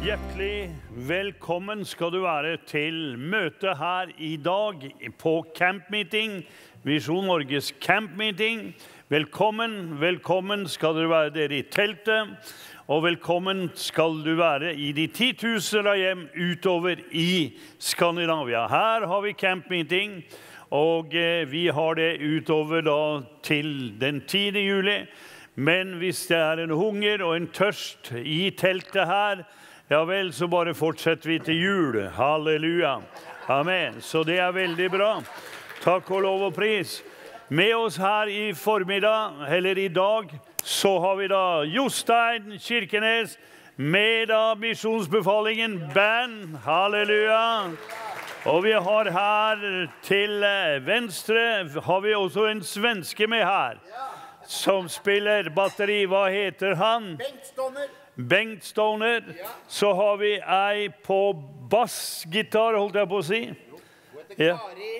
Hjertelig velkommen skal du være til møte her i dag på campmeeting, Visjon Norges campmeeting. Velkommen, velkommen skal du være dere i teltet, og velkommen skal du være i de 10 000 hjem utover i Skandinavia. Her har vi campmeeting, og vi har det utover da til den 10. juli. Men hvis det er en hunger og en tørst i teltet her, ja vel, så bare fortsetter vi til jul. Halleluja. Amen. Så det er veldig bra. Takk og lov og pris. Med oss her i formiddag, eller i dag, så har vi da Jostein Kirkenes med da misjonsbefalingen band. Halleluja. Og vi har her til venstre, har vi også en svenske med her, som spiller batteri. Hva heter han? Bengt Stoner. Så har vi ei på bassgitar, holdt jeg på å si. Ja.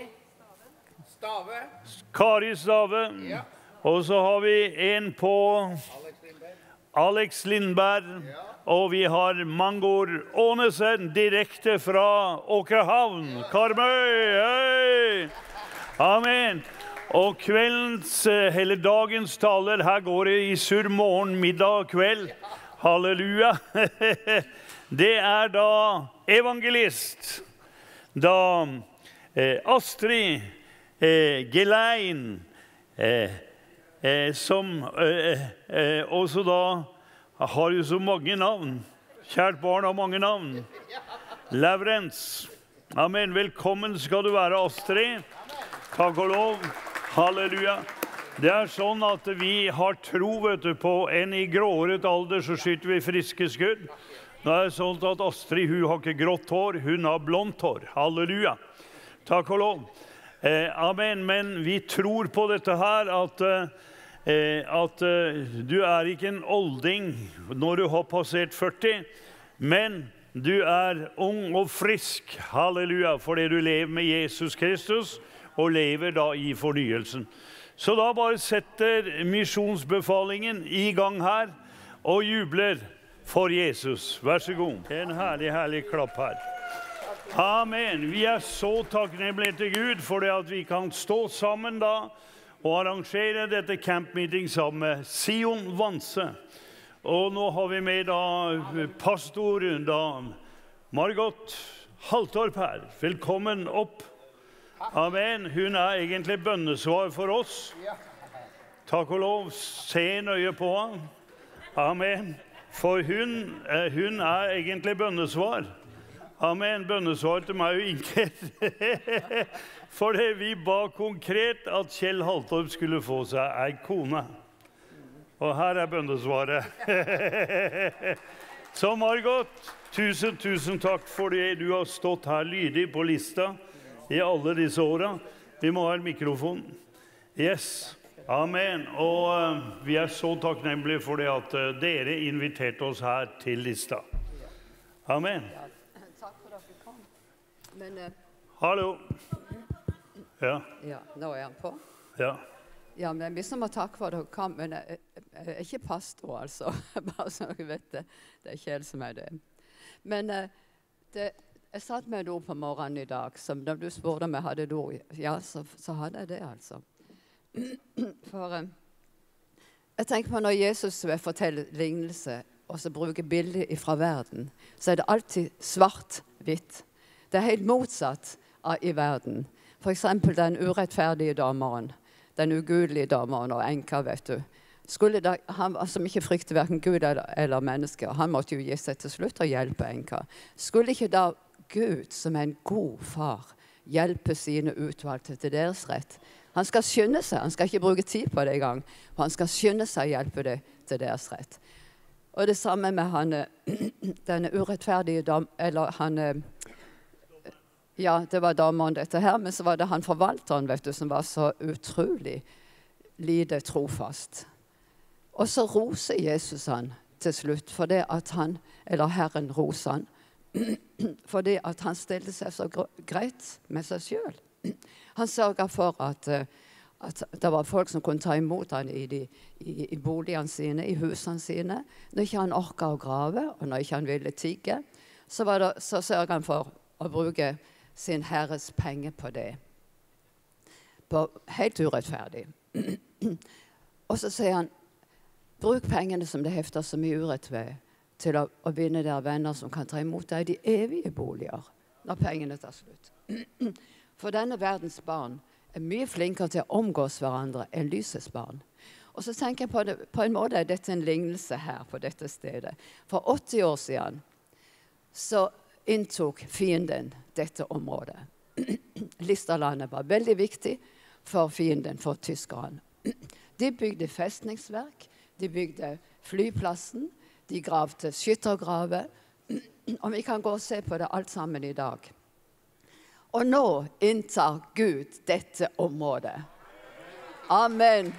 Kari Stave. Ja. Og så har vi en på Alex Lindberg. Og vi har Mangor Ånesen direkte fra Åkerhavn. Karmøy, hei! Amen. Og kveldens, eller dagens taler, her går det i surr morgen, middag, kveld. Halleluja. Det er da evangelist, da Astrid Gelein, som også da har jo så mange navn. Kjært barn har mange navn. Laurens. Amen. Velkommen skal du være, Astrid. Takk og lov. Halleluja. Det er sånn at vi har tro, vet du, på en i gråret alder så skyter vi friske skudd. Nå er det sånn at Astrid, hun har ikke grått hår, hun har blondt hår. Halleluja. Takk og lov. Amen, men vi tror på dette her, at du er ikke en olding når du har passert 40, men du er ung og frisk. Halleluja, fordi du lever med Jesus Kristus, og lever da i fornyelsen. Så da bare setter misjonsbefalingen i gang her, og jubler for Jesus. Vær så god. En herlig, herlig klapp her. Amen. Vi er så takknemlige til Gud for det at vi kan stå sammen da, og arrangere dette campmeeting sammen med Sion Vanse. Og nå har vi med da pastor da Margot Haltorp her. Velkommen opp. Amen. Hun er egentlig bønnesvar for oss. Takk og lov. Se nøye på han. Amen. For hun er egentlig bønnesvar. Amen. Bønnesvar til meg og Inger. For det vi ba konkret at Kjell Haltorp skulle få seg ei kone. Og her er bønnesvaret. Så Margot, tusen takk for det du har stått her lydig på lista i alle disse årene. Vi må ha en mikrofon. Yes. Amen. Og vi er så takknemlige for det at dere inviterte oss her til lista. Amen. Ja, takk for at dere kom. Men, hallo. Ja. Ja, nå er han på. Ja. Ja, men vi må takke for at dere kom, men jeg er ikke pastor, altså. Bare så dere vet det. Det er Kjell som er det. Men jeg satt med et ord på morgenen i dag, som da du spurte om jeg hadde et ord, ja, så hadde jeg det, altså. For jeg tenker på når Jesus vil fortelle lignelse, og så bruker bilder fra verden, så er det alltid svart-hvitt. Det er helt motsatt i verden. For eksempel den urettferdige dommeren, den ugudelige dommeren og enka, vet du. Han som ikke frykter hverken Gud eller mennesker, han måtte jo gi seg til slutt og hjelpe enka. Skulle ikke da Gud, som er en god far, hjelpe sine utvalgte til deres rett? Han skal skynde seg, han skal ikke bruke tid på det i gang, for han skal skynde seg og hjelpe det til deres rett. Og det samme med denne urettferdige ja, det var dommeren dette her, men så var det han forvalteren, vet du, som var så utrolig lite trofast. Og så roser Jesus han til slutt, for det at Herren roser han, fordi at han stilte seg så greit med seg selv. Han sørget for at det var folk som kunne ta imot han i boligene sine, i husene sine. Når ikke han orket å grave, og når ikke han ville tigge, så sørget han for å bruke sin herres penger på det. Helt urettferdig. Og så sier han, bruk pengene som det hefter så mye urett ved, til å vinne dere venner som kan ta imot deg de evige boliger, når pengene tar slutt. For denne verdens barn er mye flinkere til å omgås hverandre enn lysets barn. Og så tenker jeg på en måte er dette en lignelse her på dette stedet. For 80 år siden så inntok fienden dette området. Listerlandet var veldig viktig for fienden, for tyskerne. De bygde festningsverk, de bygde flyplassen, de gravde skyttergrave, og vi kan gå og se på det alt sammen i dag. Og nå inntar Gud dette området. Amen.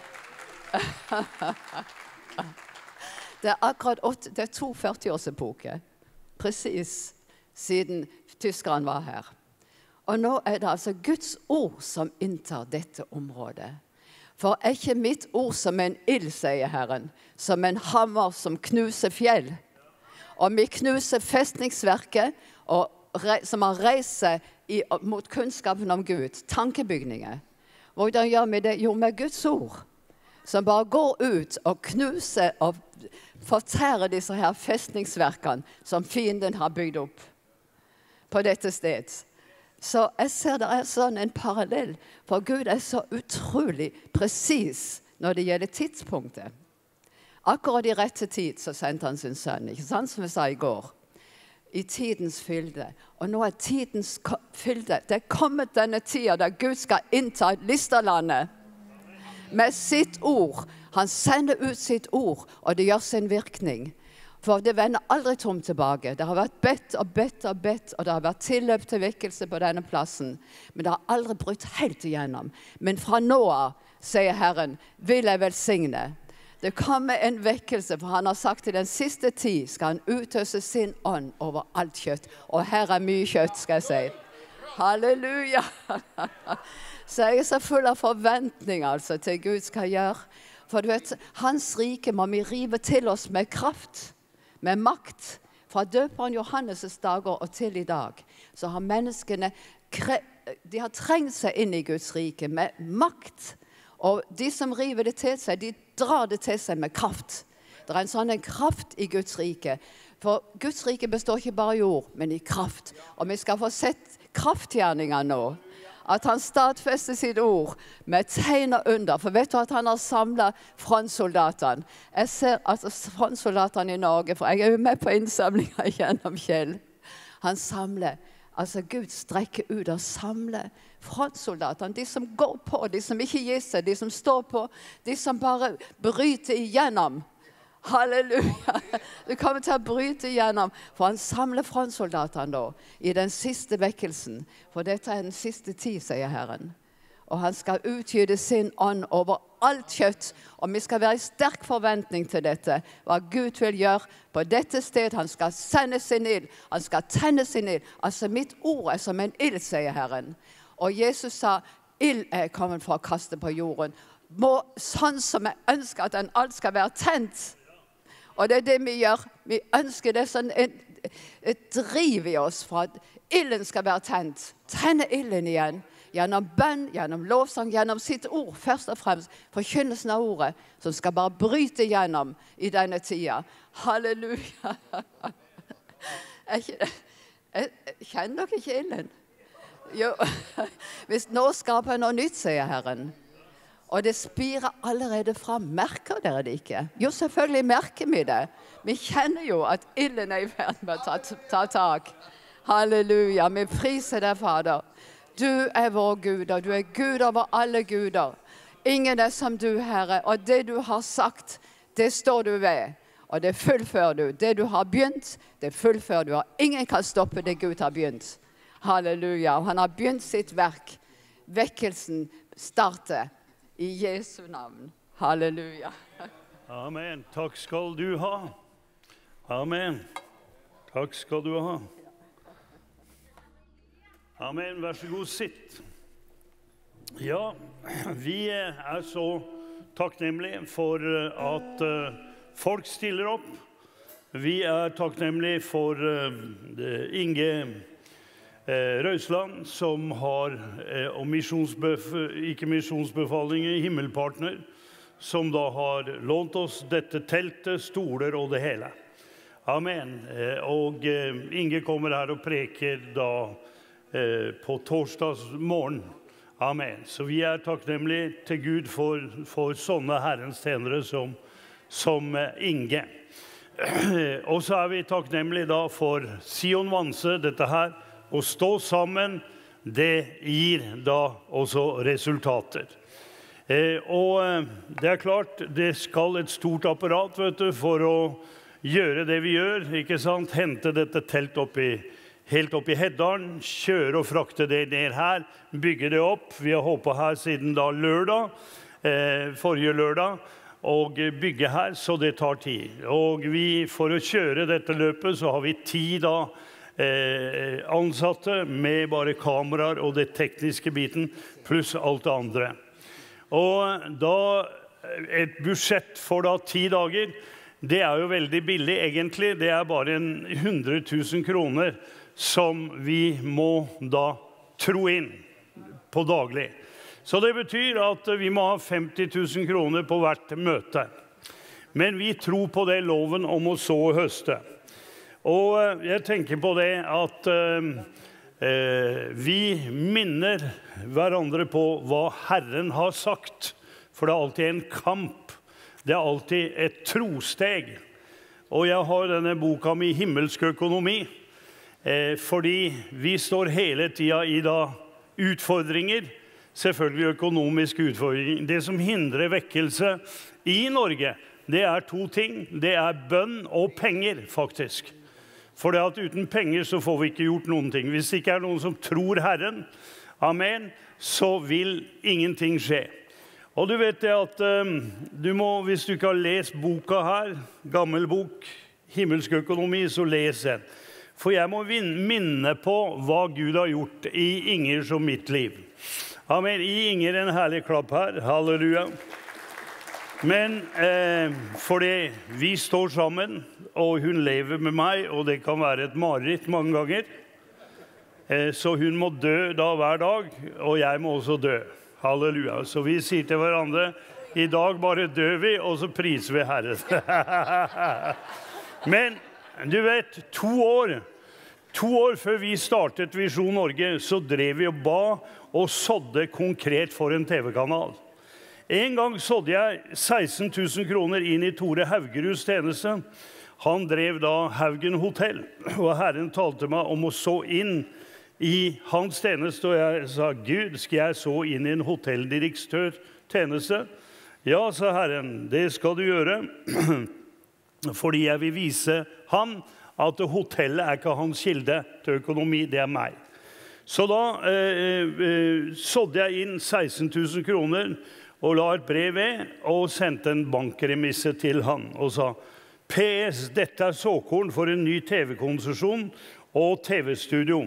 Det er 2 40-årsepoker, precis siden tyskerne var her. Og nå er det altså Guds ord som inntar dette området. For er ikke mitt ord som en ild, sier Herren, som en hammer som knuser fjell. Og vi knuser festningsverket som har reist seg mot kunnskapen om Gud, tankebygninger. Hvordan gjør vi det? Jo, med Guds ord, som bare går ut og knuser og fortærer disse her festningsverkene som fienden har bygd opp på dette sted. Så jeg ser det er sånn en parallell, for Gud er så utrolig presis når det gjelder tidspunktet. Akkurat i rette tid så sendte han sin sønn, ikke sant, som vi sa i går. I tidens fylde. Og nå er tidens fylde. Det er kommet denne tida der Gud skal innta Listerlandet med sitt ord. Han sender ut sitt ord, og det gjør sin virkning. For det vender aldri tomt tilbake. Det har vært bedt og bedt og bedt, og det har vært tilløp til vekkelse på denne plassen. Men det har aldri brutt helt igjennom. Men fra nå av, sier Herren, vil jeg velsigne. Det kommer en vekkelse, for han har sagt til den siste tid skal han utøse sin ånd over alt kjøtt. Og her er mye kjøtt, skal jeg si. Halleluja! Så jeg er så full av forventning altså, til Gud skal gjøre. For du vet, hans rike må vi rive til oss med kraft, med makt. Fra døperen Johannes' dager og til i dag, så har menneskene de har trengt seg inn i Guds rike med makt. Og de som river det til seg, de drar det til seg med kraft. Det er en sånn kraft i Guds rike. For Guds rike består ikke bare i ord, men i kraft. Og vi skal få sett kraftgjerninger nå. At han stadfester sitt ord med tegn og under. For vet du at han har samlet frontsoldatene? Jeg ser at frontsoldatene i Norge, for jeg er jo med på innsamlinger gjennom Kjell. Han samler. Altså Gud strekker ut og samler frontsoldatene, de som går på, de som ikke gir seg, de som står på, de som bare bryter igjennom. Halleluja! Du kommer til å bryte igjennom, for han samler frontsoldatene da, i den siste vekkelsen. For dette er den siste tid, sier Herren. Og han skal utgyte sin ånd over alt kjøtt. Og vi skal være i sterk forventning til dette. Hva Gud vil gjøre på dette sted. Han skal sende sin ild. Han skal tenne sin ild. Altså mitt ord er som en ild, sier Herren. Og Jesus sa, ild er kommet for å kaste på jorden. Sånn som jeg ønsker at alt skal være tent. Og det er det vi gjør. Vi ønsker det sånn et driv i oss for at ilden skal være tent. Tenne ilden igjen. Gjennom bønn, gjennom lovsang, gjennom sitt ord, først og fremst forkynnelsen av ordet, som skal bare bryte gjennom i denne tida. Halleluja! Kjenner dere ikke ilden? Jo, hvis nå skaper jeg noe nytt, sier Herren. Og det spirer allerede fram. Merker dere det ikke? Jo, selvfølgelig merker vi det. Vi kjenner jo at ilden er i ferd med å ta tak. Halleluja, vi priser deg, Fader. Du er vår Gud, og du er Gud over alle guder. Ingen er som du, Herre, og det du har sagt, det står du ved. Og det fullfører du. Det du har begynt, det fullfører du. Og ingen kan stoppe det Gud har begynt. Halleluja. Og han har begynt sitt verk. Vekkelsen starter i Jesu navn. Halleluja. Amen. Takk skal du ha. Amen. Takk skal du ha. Amen. Vær så god, sitt. Ja, vi så takknemlige for at folk stiller opp. Vi takknemlige for Inge Røisland, som har ikke misjonsbefaling i Himmelpartner, som da har lånt oss dette teltet, stoler og det hele. Amen. Og Inge kommer her og preker da på torsdags morgen. Amen. Så vi takknemlige til Gud for sånne Herrens tjenere som Inge. Og så vi takknemlige da for Sion Vanse, dette her. Å stå sammen, det gir da også resultater. Og det klart, det skal et stort apparat, vet du, for å gjøre det vi gjør, ikke sant? Hente dette telt helt opp i Heddalen, kjøre og frakte det ned her, bygge det opp. Vi har håpet her siden da lørdag, forrige lørdag, og bygge her, så det tar tid. Og for å kjøre dette løpet så har vi 10 da ansatte med bare kameraer og det tekniske biten, pluss alt det andre. Og da et budsjett for da 10 dager, det jo veldig billig egentlig. Det bare 100 000 kroner som vi må da tro inn på daglig. Så det betyr at vi må ha 50 000 kroner på hvert møte. Men vi tror på det loven om å så og høste. Og jeg tenker på det at vi minner hverandre på hva Herren har sagt. For det alltid en kamp. Det alltid et trosteg. Og jeg har denne boka mi, Himmelsk økonomi, fordi vi står hele tiden i da utfordringer, selvfølgelig økonomiske utfordringer. Det som hindrer vekkelse i Norge, det 2 ting. Det bønn og penger, faktisk. For det at uten penger så får vi ikke gjort noen ting. Hvis det ikke noen som tror Herren, amen, så vil ingenting skje. Og du vet det at du må, hvis du ikke har lest boka her, gammel bok, Himmelsk økonomi, så les den. For jeg må minne på hva Gud har gjort i Ingers og mitt liv. Amen. I Inger en herlig klapp her. Halleluja. Men fordi vi står sammen, og hun lever med meg, og det kan være et mareritt mange ganger, så hun må dø da hver dag, og jeg må også dø. Halleluja. Så vi sier til hverandre, i dag bare dør vi, og så priser vi Herren. Men du vet, 2 år før vi startet Visjon Norge, så drev vi og ba og sådde konkret for en TV-kanal. En gang sådde jeg 16 000 kroner inn i Tore Haugeruds tjeneste. Han drev da Haugen Hotell, og Herren talte meg om å så inn i hans tjeneste, og jeg sa, Gud, skal jeg så inn i en hotelldirektør tjeneste? Ja, sa Herren, det skal du gjøre, fordi jeg vil vise han at hotellet ikke hans kilde til økonomi, det meg. Så da sådde jeg inn 16 000 kroner, og la et brev ved, og sendte en bankremisse til han, og sa, PS, dette såkorn for en ny TV-konsesjon og TV-studio.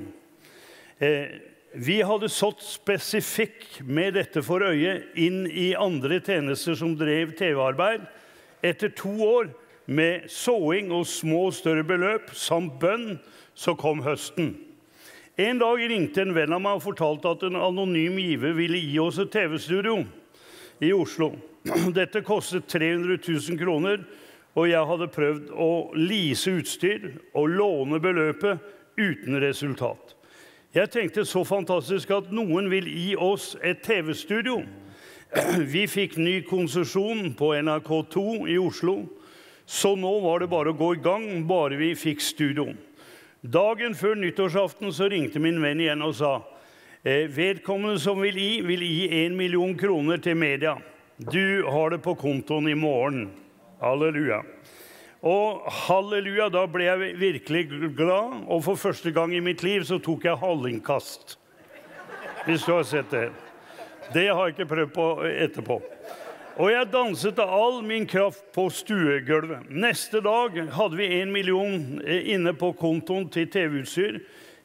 Vi hadde sådd spesifikk med dette for øye inn i andre tjenester som drev TV-arbeid. Etter 2 år med såing og små og større beløp, samt bønn, så kom høsten. En dag ringte en venn av meg og fortalte at en anonym giver ville gi oss et TV-studio i Oslo. Dette kostet 300 000 kroner, og jeg hadde prøvd å lease utstyr og låne beløpet uten resultat. Jeg tenkte så fantastisk at noen vil gi oss et TV-studio. Vi fikk ny konsesjon på NRK2 i Oslo, så nå var det bare å gå i gang, bare vi fikk studio. Dagen før nyttårsaften så ringte min venn igjen og sa, vedkommende som vil gi 1 million kroner til media. Du har det på kontoen i morgen. Halleluja. Og halleluja, da ble jeg virkelig glad, og for første gang i mitt liv så tok jeg hallingkast. Hvis du har sett det. Det har jeg ikke prøvd på etterpå. Og jeg danset av all min kraft på stuegulvet. Neste dag hadde vi 1 million inne på kontoen til TV-utstyr.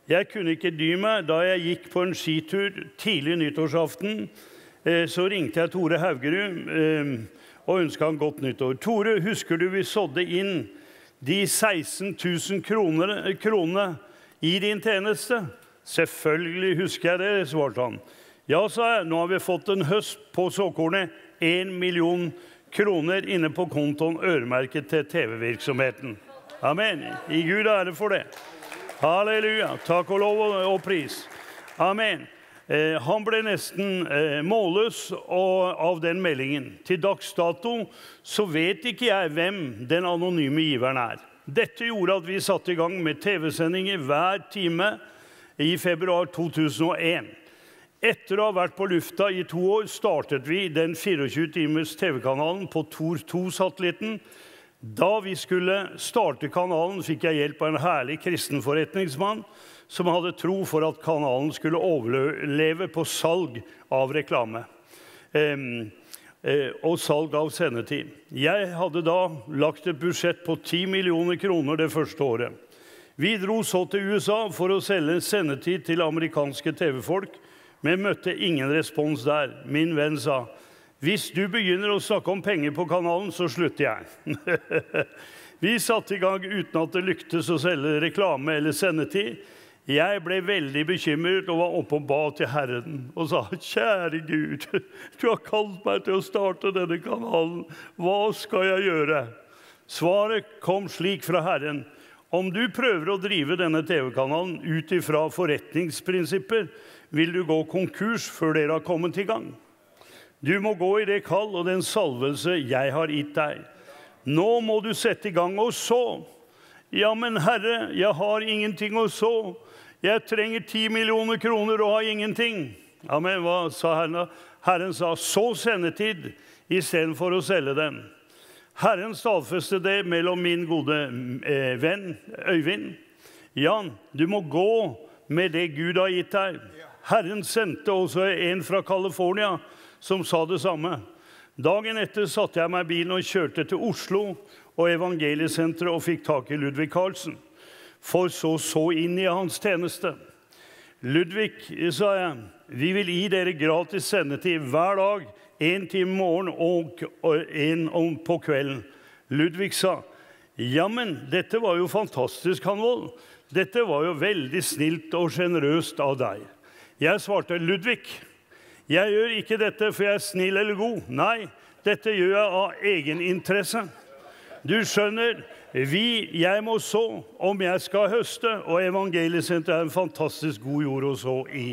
Jeg kunne ikke dy meg da jeg gikk på en skitur tidlig nyttårsaften. Så ringte jeg Tore Haugerud og ønsket han godt nyttår. Tore, husker du vi sådde inn de 16 000 kronene i din tjeneste? Selvfølgelig husker jeg det, svarte han. Ja, sa jeg, nå har vi fått en høst på såkornet, 1 million kroner inne på kontoen øremerket til TV-virksomheten. Amen. I Gud ære for det. Halleluja. Takk og lov og pris. Amen. Han ble nesten målløs av den meldingen. Til dags dato så vet ikke jeg hvem den anonyme giveren er. Dette gjorde at vi satte i gang med TV-sendinger hver time i februar 2001. Etter å ha vært på lufta i 2 år startet vi den 24-timers TV-kanalen på Tor 2-satellitten. Da vi skulle starte kanalen fikk jeg hjelp av en herlig kristen forretningsmann som hadde tro for at kanalen skulle overleve på salg av reklame og salg av sendetid. Jeg hadde da lagt et budsjett på 10 millioner kroner det første året. Vi dro så til USA for å selge sendetid til amerikanske TV-folk, men møtte ingen respons der. Min venn sa, hvis du begynner å snakke om penger på kanalen, så slutter jeg. Vi satte i gang uten at det lyktes å selge reklame eller sendetid. Jeg ble veldig bekymret og var oppe og ba til Herren og sa, kjære Gud, du har kalt meg til å starte denne kanalen. Hva skal jeg gjøre? Svaret kom slik fra Herren. Om du prøver å drive denne TV-kanalen ut ifra forretningsprinsipper, vil du gå konkurs før dere har kommet i gang. Du må gå i det kall og den salvelse jeg har gitt deg. Nå må du sette i gang og så. Ja, men Herre, jeg har ingenting å så. Jeg trenger 10 millioner kroner og har ingenting. Ja, men hva sa Herren? Herren sa, så sendetid i stedet for å selge den. Herren stadfestet det mellom min gode venn, Øyvind. Jan, du må gå med det Gud har gitt deg. Herren sendte også en fra California som sa det samme. Dagen etter satte jeg meg i bilen og kjørte til Oslo og Evangeliesenteret og fikk tak i Ludvig Carlsen. For så inn i hans tjeneste. Ludvig, sa jeg, vi vil gi dere gratis sendetid hver dag, 1 time morgen og 1 på kvelden. Ludvig sa, ja, men dette var jo fantastisk, Hanvold. Dette var jo veldig snilt og generøst av deg. Jeg svarte, Ludvig, jeg gjør ikke dette for jeg er snill eller god. Nei, dette gjør jeg av egen interesse. Du skjønner, jeg må så om jeg skal høste, og Evangeliesenteret er en fantastisk god jord å så i.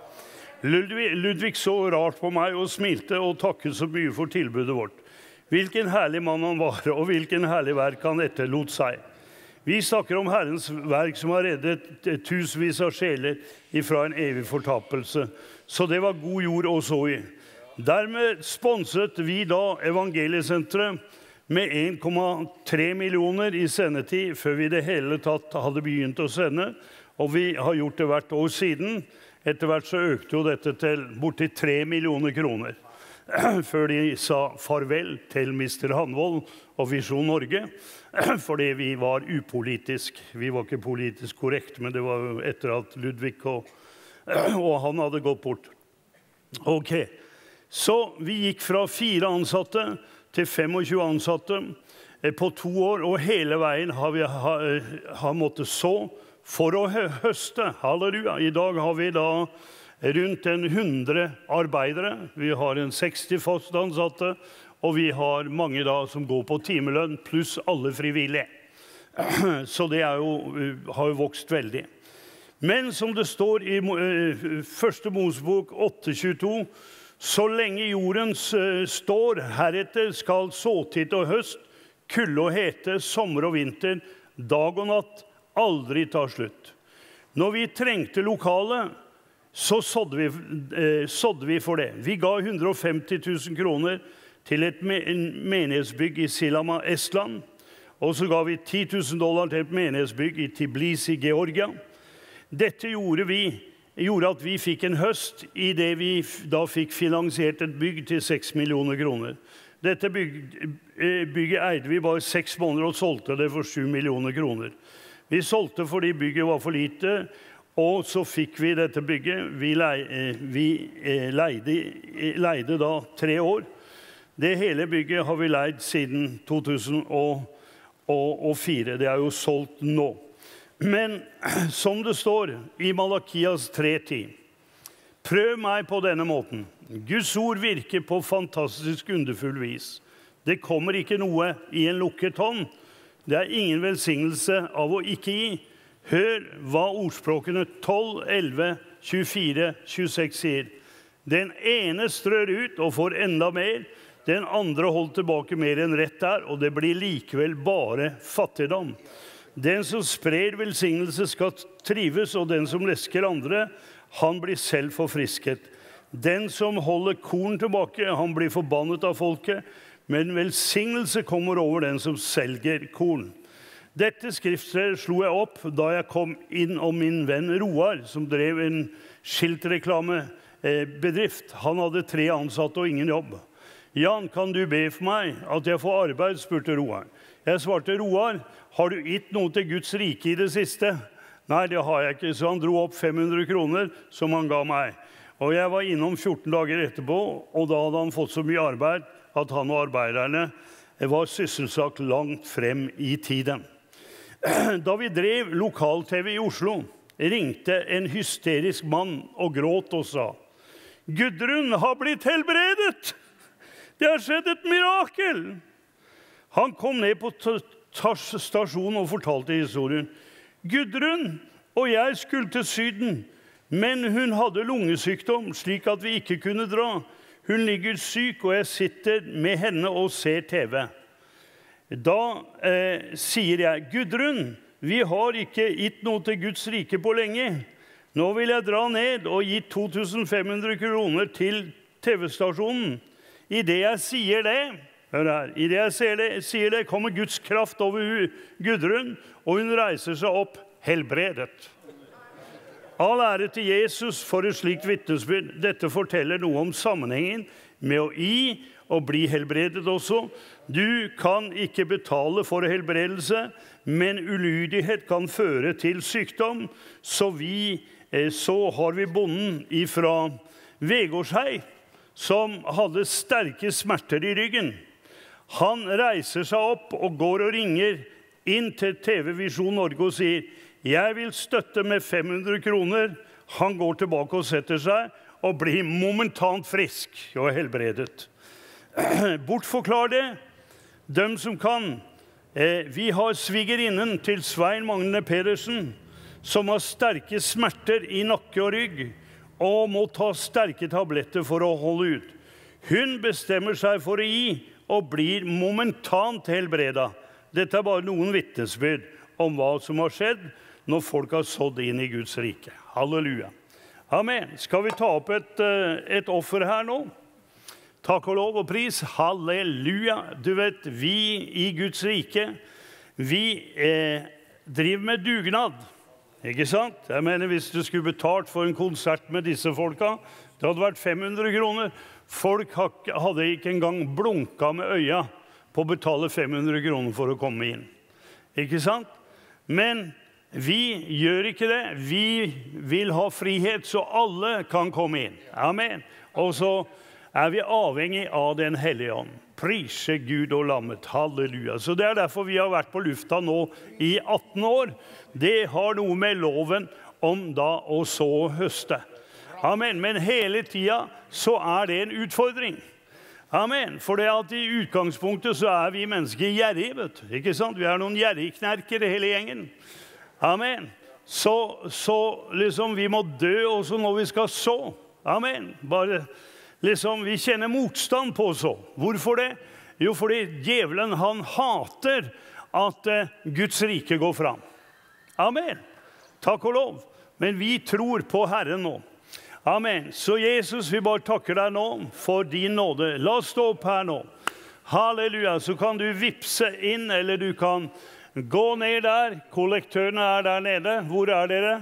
Ludvig så rart på meg og smilte og takket så mye for tilbudet vårt. Hvilken herlig mann han var, og hvilken herlig verk han etterlot seg. Vi snakker om Herrens verk som har reddet tusenvis av sjeler ifra en evig fortapelse. Så det var god jord å så i. Dermed sponset vi da Evangeliesenteret med 1,3 millioner i sendetid før vi det hele tatt hadde begynt å sende. Og vi har gjort det hvert år siden. Etter hvert så økte jo dette til borti 3 millioner kroner. Før de sa farvel til Mr. Hanvold og Visjon Norge. Fordi vi var upolitisk. Vi var ikke politisk korrekt, men det var jo etter at Ludvig og han hadde gått bort. Ok, så vi gikk fra 4 ansatte til 25 ansatte på 2 år, og hele veien har vi måttet så for å høste. Halleluja! I dag har vi da rundt 100 arbeidere. Vi har 60 fast ansatte, og vi har mange da som går på timelønn, pluss alle frivillige. Så det har jo vokst veldig. Men som det står i 1. Mosebok 8:22, så lenge jorden står, heretter skal såtid og høst, kulde og hete, sommer og vinter, dag og natt, aldri ta slutt. Når vi trengte lokale, så sådde vi for det. Vi ga 150 000 kroner til et menighetsbygg i Silama, Estland. Og så ga vi $10 000 til et menighetsbygg i Tbilisi, Georgia. Dette gjorde at vi fikk en høst i det vi da fikk finansiert et bygg til 6 millioner kroner. Dette bygget eide vi bare 6 måneder og solgte det for 7 millioner kroner. Vi solgte fordi bygget var for lite, Og så fikk vi dette bygget. Vi leide da 3 år. Det hele bygget har vi leid siden 2004. Det jo solgt nå. Men som det står i Malakias 3:10, prøv meg på denne måten. Guds ord virker på fantastisk underfull vis. Det kommer ikke noe i en lukket hånd. Det ingen velsignelse av å ikke gi. Hør hva ordspråkene 12, 11, 24, 26 sier. Den ene strør ut og får enda mer. Den andre holder tilbake mer enn rett og det blir likevel bare fattigdom. Den som sprer velsignelse skal trives, og den som lesker andre, han blir selv forfrisket. Den som holder korn tilbake, han blir forbannet av folket, men velsignelse kommer over den som selger korn. Dette skriftsted slo jeg opp da jeg kom inn om min venn Roar, som drev en skiltreklamebedrift. Han hadde 3 ansatte og ingen jobb. Jan, kan du be for meg at jeg får arbeid, spurte Roar. Jeg svarte, Roar, har du gitt noe til Guds rike i det siste? Nei, det har jeg ikke, så han dro opp 500 kroner som han ga meg. Og jeg var innom 14 dager etterpå, og da hadde han fått så mye arbeid at han og arbeiderne var sysselsatt langt frem i tiden. Da vi drev lokal-TV i Oslo, ringte en hysterisk mann og gråt og sa, Gudrun har blitt helbredet! Det har skjedd et mirakel! Han kom ned på stasjonen og fortalte historien. Gudrun og jeg skulle til Syden, men hun hadde lungesykdom, slik at vi ikke kunne dra. Hun ligger syk, og jeg sitter med henne og ser TV. Da sier jeg, Gudrun, vi har ikke gitt noe til Guds rike på lenge. Nå vil jeg dra ned og gi 2500 kroner til TV-stasjonen. I det jeg sier det, hør her, i det jeg sier det, kommer Guds kraft over Gudrun, og hun reiser seg opp helbredet. All ære til Jesus for et slikt vitnesbyrd. Dette forteller noe om sammenhengen med å gi og bli helbredet også. Du kan ikke betale for helbredelse, men ulydighet kan føre til sykdom. Så har vi bonden fra Vegårshei, som hadde sterke smerter i ryggen. Han reiser seg opp og går og ringer inn til TV Visjon Norge og sier, jeg vil støtte med 500 kroner. Han går tilbake og setter seg og blir momentant frisk og helbredet. Bortforklar det, dem som kan. Vi har svigerinnen til Svein Magne Pedersen, som har sterke smerter i nakke og rygg, og må ta sterke tabletter for å holde ut. Hun bestemmer seg for å gi, og blir momentant helbredet. Dette bare noen vitnesbyrd om hva som har skjedd når folk har sådd inn i Guds rike. Halleluja. Amen. Skal vi ta opp et offer her nå? Takk og lov og pris. Halleluja. Du vet, vi i Guds rike, vi driver med dugnad. Ikke sant? Jeg mener, hvis du skulle betalt for en konsert med disse folka, det hadde vært 500 kroner. Folk hadde ikke engang blunket med øya på å betale 500 kroner for å komme inn. Ikke sant? Men vi gjør ikke det. Vi vil ha frihet så alle kan komme inn. Amen. Og så vi avhengig av den hellige ånd. Prise Gud og lammet. Halleluja. Så det derfor vi har vært på lufta nå i 18 år. Det har noe med loven om da å så høste. Amen. Men hele tiden så det en utfordring. Amen. For det at i utgangspunktet så vi mennesker gjerrige, vet du. Ikke sant? Vi noen gjerrigknerker hele gjengen. Amen. Så liksom vi må dø også når vi skal så. Amen. Bare liksom vi kjenner motstand på så. Hvorfor det? Jo, fordi djevelen han hater at Guds rike går fram. Amen. Takk og lov. Men vi tror på Herren nå. Amen. Så Jesus, vi bare takker deg nå for din nåde. La oss stå opp her nå. Halleluja. Så kan du vipse inn, eller du kan gå ned der. Kollektørene der nede. Hvor dere?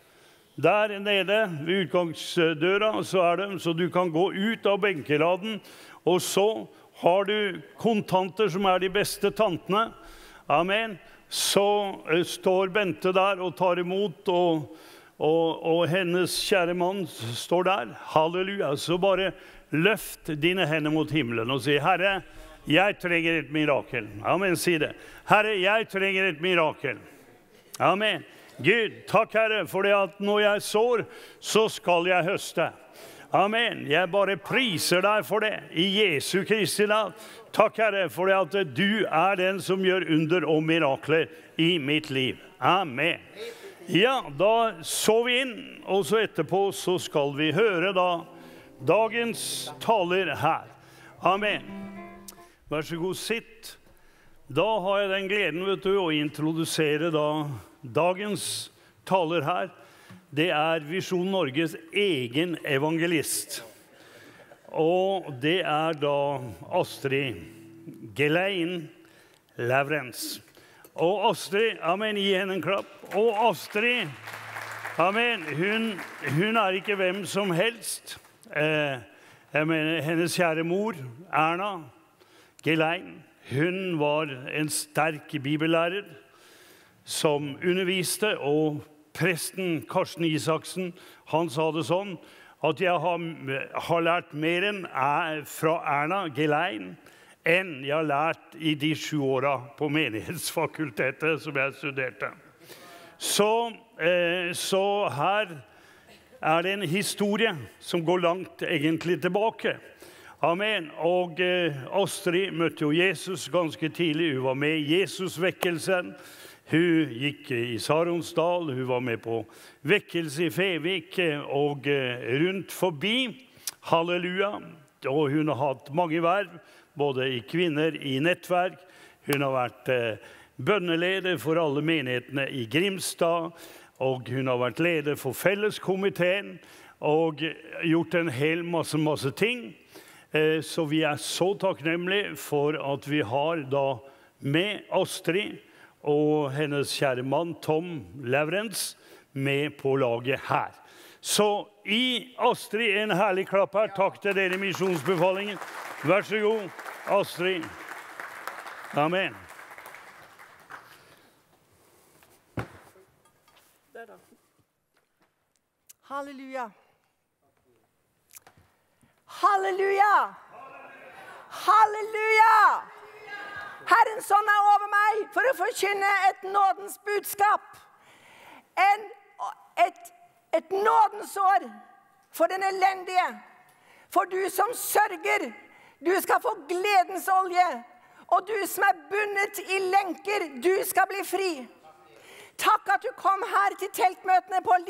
Der nede ved utgangsdøra så de. Så du kan gå ut av benkeladen. Og så har du kontanter som de beste tantene. Amen. Så står Bente der og tar imot og hennes kjære mann står der. Halleluja. Så bare løft dine hender mot himmelen og si, Herre, jeg trenger et mirakel. Amen, si det. Herre, jeg trenger et mirakel. Amen. Gud, takk Herre, for det at når jeg sår, så skal jeg høste. Amen. Jeg bare priser deg for det, i Jesu Kristi navn. Takk Herre, for det at du er den som gjør under og mirakler i mitt liv. Amen. Ja, da så vi inn, og så etterpå så skal vi høre da dagens taler her. Amen. Vær så god, sitt. Da har jeg den gleden, vet du, å introdusere da dagens taler her. Det er Visjon Norges egen evangelist. Og det er da Astrid Gelein Lavrens. Og Astrid, amen, gi henne en klapp. Og Astrid, amen, hun er ikke hvem som helst. Jeg mener, hennes kjære mor, Erna Gelein, hun var en sterk bibellærer som underviste, og presten Karsten Isaksen, han sa det sånn, at jeg har lært mer fra Erna Gelein enn jeg har lært i de 7 årene på menighetsfakultetet som jeg studerte. Så her er det en historie som går langt egentlig tilbake. Amen. Og Astrid møtte jo Jesus ganske tidlig. Hun var med i Jesusvekkelsen. Hun gikk i Saronsdal, hun var med på vekkelse i Fevik og rundt forbi. Halleluja. Og hun har hatt mange verv, både i kvinner i nettverk. Hun har vært bønneleder for alle menighetene i Grimstad, og hun har vært leder for felleskomiteen, og gjort en hel masse ting. Så vi er så takknemlige for at vi har da med Astrid og hennes kjære mann Tom Lavrens med på laget her. Så i Astrid, en herlig klapp her. Takk til dere i misjonsbefalingen. Vær så god, Astrid. Amen. Halleluja. Halleluja. Halleluja. Herrens ånd er over meg for å forkynne et nådens budskap. Et nådens år for den elendige. For du som sørger, du skal få gledens olje. Og du som er bundet i lenker, du skal bli fri. Takk at du kom her til teltmøtene på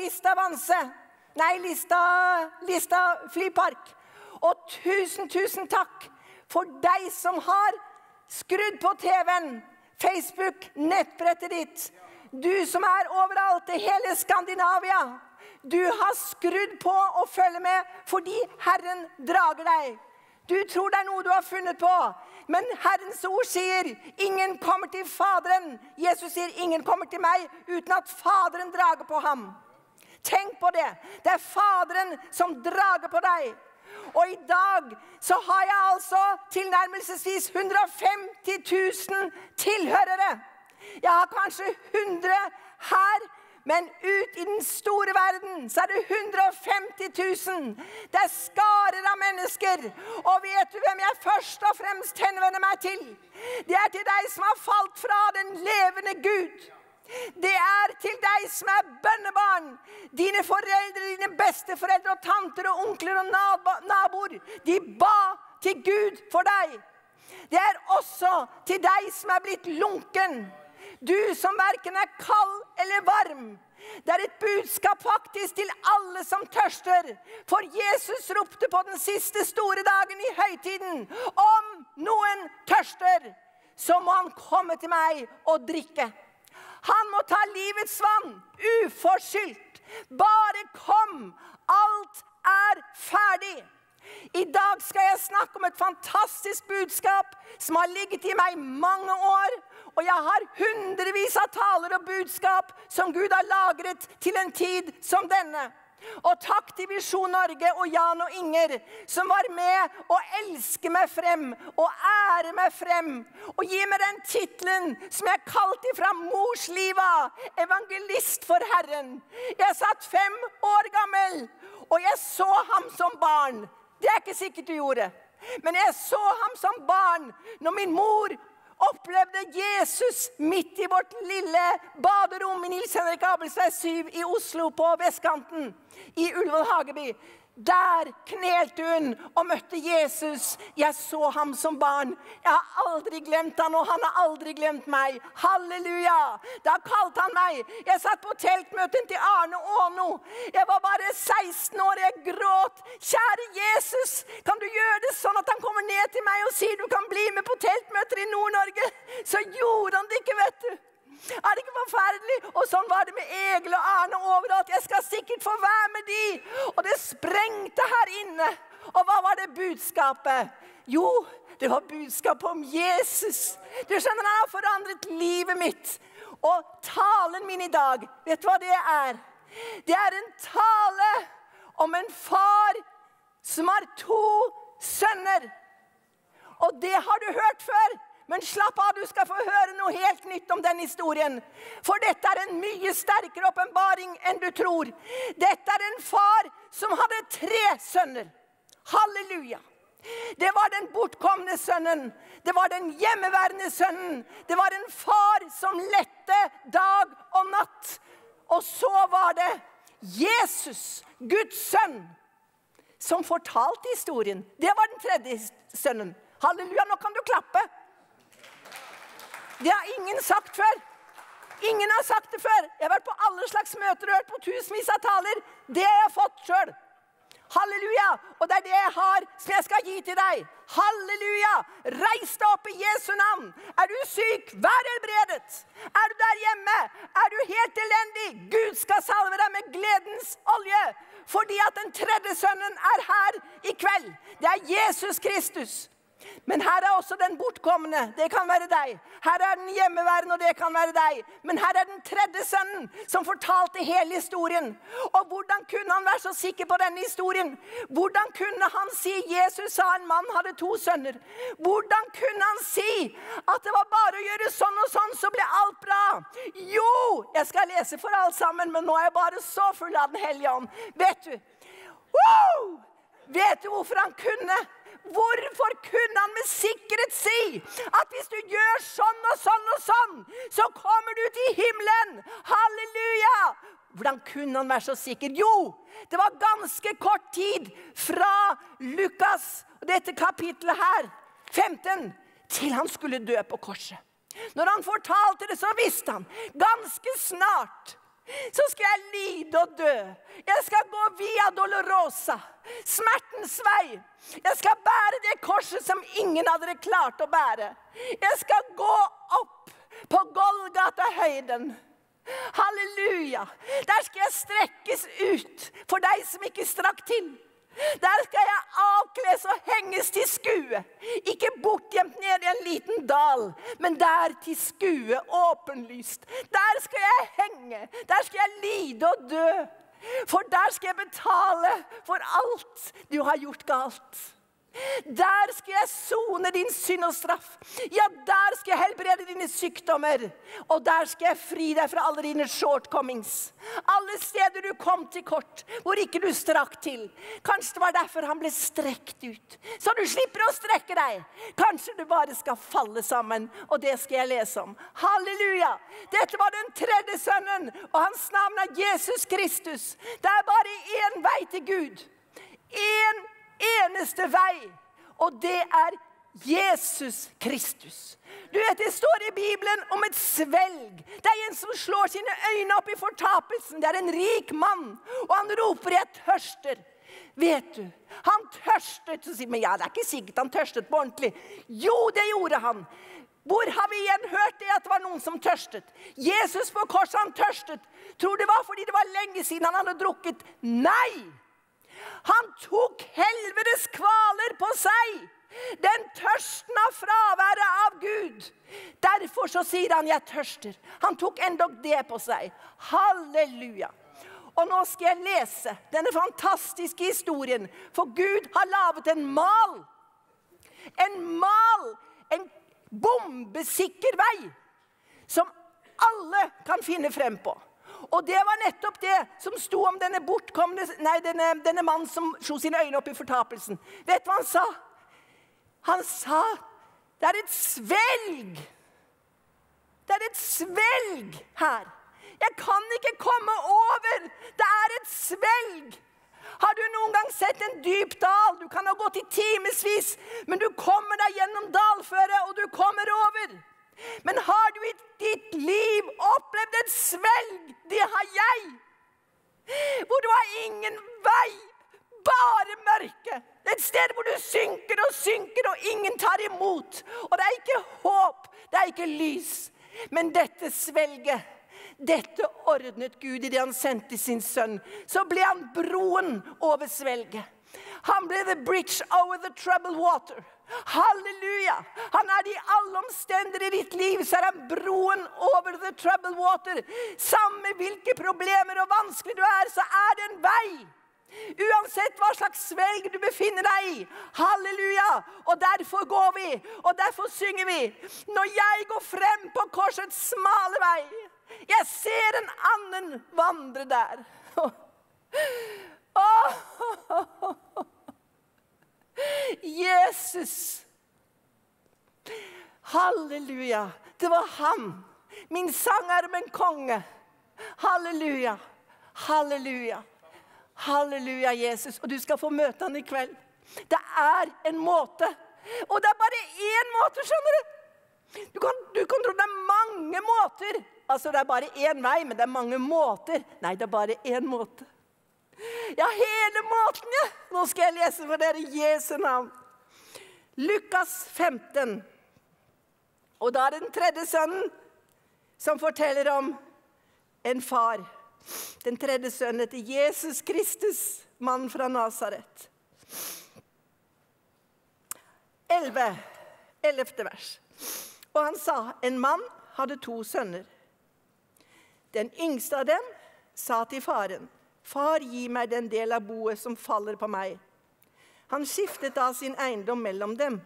Lista flypark. Og tusen takk for deg som har skrudd på TV-en, Facebook, nettbrettet ditt. Du som er overalt i hele Skandinavia. Du har skrudd på og følger med fordi Herren drager deg. Du tror det er noe du har funnet på. Men Herrens ord sier, ingen kommer til Faderen. Jesus sier, ingen kommer til meg uten at Faderen drager på ham. Tenk på det. Det er Faderen som drager på deg. Og i dag så har jeg altså tilnærmelsesvis 150 000 tilhørere. Jeg har kanskje 100 her, men ut i den store verden så er det 150 000. Det er skarer av mennesker. Og vet du hvem jeg først og fremst henvender meg til? Det er til deg som har falt fra den levende Gud. Det er til deg som er bønnebarn. Dine foreldre, dine besteforeldre og tanter og onkler og naboer, de ba til Gud for deg. Det er også til deg som er blitt lunken. Du som hverken er kald eller varm. Det er et budskap faktisk til alle som tørster. For Jesus ropte på den siste store dagen i høytiden. Om noen tørster, så må han komme til meg og drikke. Han må ta livets vann, uforskyldt. Bare kom, alt er ferdig. I dag skal jeg snakke om et fantastisk budskap som har ligget i meg mange år. Og jeg har hundrevis av taler og budskap som Gud har lagret til en tid som denne. Og takk til Visjon Norge og Jan og Inger, som var med å elske meg frem og ære meg frem. Og gi meg den titlen som jeg kalte fra morslivet, evangelist for Herren. Jeg satt 5 år gammel, og jeg så ham som barn. Det er ikke sikkert du gjorde. Men jeg så ham som barn når min mor opplevde Jesus midt i vårt lille baderom i Nils Henrik Abelsvei 7 i Oslo på vestkanten i Ullevål Hageby. Der knelte hun og møtte Jesus. Jeg så ham som barn. Jeg har aldri glemt han, og han har aldri glemt meg. Halleluja! Da kalte han meg. Jeg satt på teltmøten til Arne Åno. Jeg var bare 16 år, jeg gråt. Kjære Jesus, kan du gjøre det sånn at han kommer ned til meg og sier du kan bli med på teltmøter i Nord-Norge? Så gjorde han det ikke, vet du. Er det ikke forferdelig? Og sånn var det med Egil og Arne overalt. Jeg skal sikkert få være med de. Og det sprengte her inne. Og hva var det budskapet? Jo, det var budskapet om Jesus. Du skjønner, han har forandret livet mitt. Og talen min i dag, vet du hva det er? Det er en tale om en far som har 2 sønner. Og det har du hørt før. Men slapp av, du skal få høre noe helt nytt om den historien. For dette er en mye sterkere åpenbaring enn du tror. Dette er en far som hadde 3 sønner. Halleluja. Det var den bortkomne sønnen. Det var den hjemmeværende sønnen. Det var en far som lette dag og natt. Og så var det Jesus, Guds sønn, som fortalte historien. Det var den 3. sønnen. Halleluja, nå kan du klappe. Det har ingen sagt før. Ingen har sagt det før. Jeg har vært på alle slags møter og hørt på tusenvis av taler. Det har jeg fått selv. Halleluja. Og det er det jeg har som jeg skal gi til deg. Halleluja. Reis deg opp i Jesu navn. Er du syk? Vær helbredet. Er du der hjemme? Er du helt elendig? Gud skal salve deg med gledens olje. Fordi at den 3. sønnen er her i kveld. Det er Jesus Kristus. Men her er også den bortkomne, det kan være deg. Her er den hjemmeværende, og det kan være deg. Men her er den 3. sønnen som fortalte hele historien. Og hvordan kunne han være så sikker på denne historien? Hvordan kunne han si, Jesus sa en mann hadde 2 sønner. Hvordan kunne han si at det var bare å gjøre sånn og sånn, så ble alt bra? Jo, jeg skal lese for alt sammen, men nå er jeg bare så full av den hellige ånd. Vet du? Vet du hvorfor han kunne? Hvorfor kunne han med sikkerhet si at hvis du gjør sånn og sånn og sånn, så kommer du til himmelen? Halleluja! Hvordan kunne han være så sikker? Jo, det var ganske kort tid fra Lukas, dette kapitlet her, 15, til han skulle dø på korset. Når han fortalte det, så visste han ganske snart så skal jeg lide og dø. Jeg skal gå via Dolorosa, smertens vei. Jeg skal bære det korset som ingen hadde klart å bære. Jeg skal gå opp på Golgata-høyden. Halleluja. Der skal jeg strekkes ut for deg som ikke strakk til. Der skal jeg avkles og henges til skue. Ikke bortgjemt ned i en liten dal, men der til skue, åpenlyst. Der skal jeg henge, der skal jeg lide og dø. For der skal jeg betale for alt du har gjort galt. Der skal jeg sone din synd og straff. Ja, der skal jeg helbrede dine sykdommer. Og der skal jeg fri deg fra alle dine shortcomings. Alle steder du kom til kort, hvor ikke du strakk til. Kanskje det var derfor han ble strekt ut. Så du slipper å strekke deg. Kanskje du bare skal falle sammen. Og det skal jeg lese om. Halleluja! Dette var den 3. sønnen, og hans navn er Jesus Kristus. Det er bare en vei til Gud. En eneste vei, og det er Jesus Kristus. Du vet, det står i Bibelen om et svelg. Det er en som slår sine øyne opp i fortapelsen. Det er en rik mann, og han roper, jeg tørster. Vet du, han tørstet, men ja, det er ikke sikkert han tørstet på ordentlig. Jo, det gjorde han. Hvor har vi igjen hørt det at det var noen som tørstet? Jesus på korset, han tørstet. Tror det var fordi det var lenge siden han hadde drukket? Nei! Han tok helvetes kvaler på seg. Den tørsten av fraværet av Gud. Derfor så sier han, jeg tørster. Han tok endog det på seg. Halleluja. Og nå skal jeg lese denne fantastiske historien, for Gud har lavet en mal. En mal, en bombesikker vei, som alle kan finne frem på. Og det var nettopp det som sto om denne denne mannen som slo sine øyne opp i fortapelsen. Vet du hva han sa? Han sa, det er et svelg. Det er et svelg her. Jeg kan ikke komme over. Det er et svelg. Har du noen gang sett en dyp dal? Du kan ha gått i timesvis, men du kommer deg gjennom dalføret, og du kommer over. Men har du i ditt liv opplevd et svelg? Det har jeg. Hvor du har ingen vei, bare mørke. Et sted hvor du synker og synker, og ingen tar imot. Og det er ikke håp, det er ikke lys. Men dette svelget, dette ordnet Gud i det han sendte sin sønn. Så ble han broen over svelget. Han ble the bridge over the troubled water. Halleluja! Han er i alle omstendigheter i ditt liv, så er han broen over the troubled water. Samme hvilke problemer og vanskelig du er, så er det en vei. Uansett hva slags svelg du befinner deg i. Halleluja! Og derfor går vi, og derfor synger vi. Når jeg går frem på korsets smale vei, jeg ser en annen vandre der. Jesus. Halleluja. Det var han. Min sanger om en konge. Halleluja. Halleluja. Halleluja, Jesus. Og du skal få møte han i kveld. Det er en måte. Og det er bare en måte, skjønner du? Du kan tro det er mange måter. Altså, det er bare en vei, men det er mange måter. Nei, det er bare en måte. Ja, hele måten, ja. Nå skal jeg lese for dere i Jesu navn. Lukas 15. Og da er det den tredje sønnen som forteller om en far. Den tredje sønnen til Jesus Kristus, mann fra Nazaret. 11. vers. Og han sa, en mann hadde 2 sønner. Den yngste av dem sa til faren, far, gi meg den del av boet som faller på meg. Han skiftet da sin eiendom mellom dem.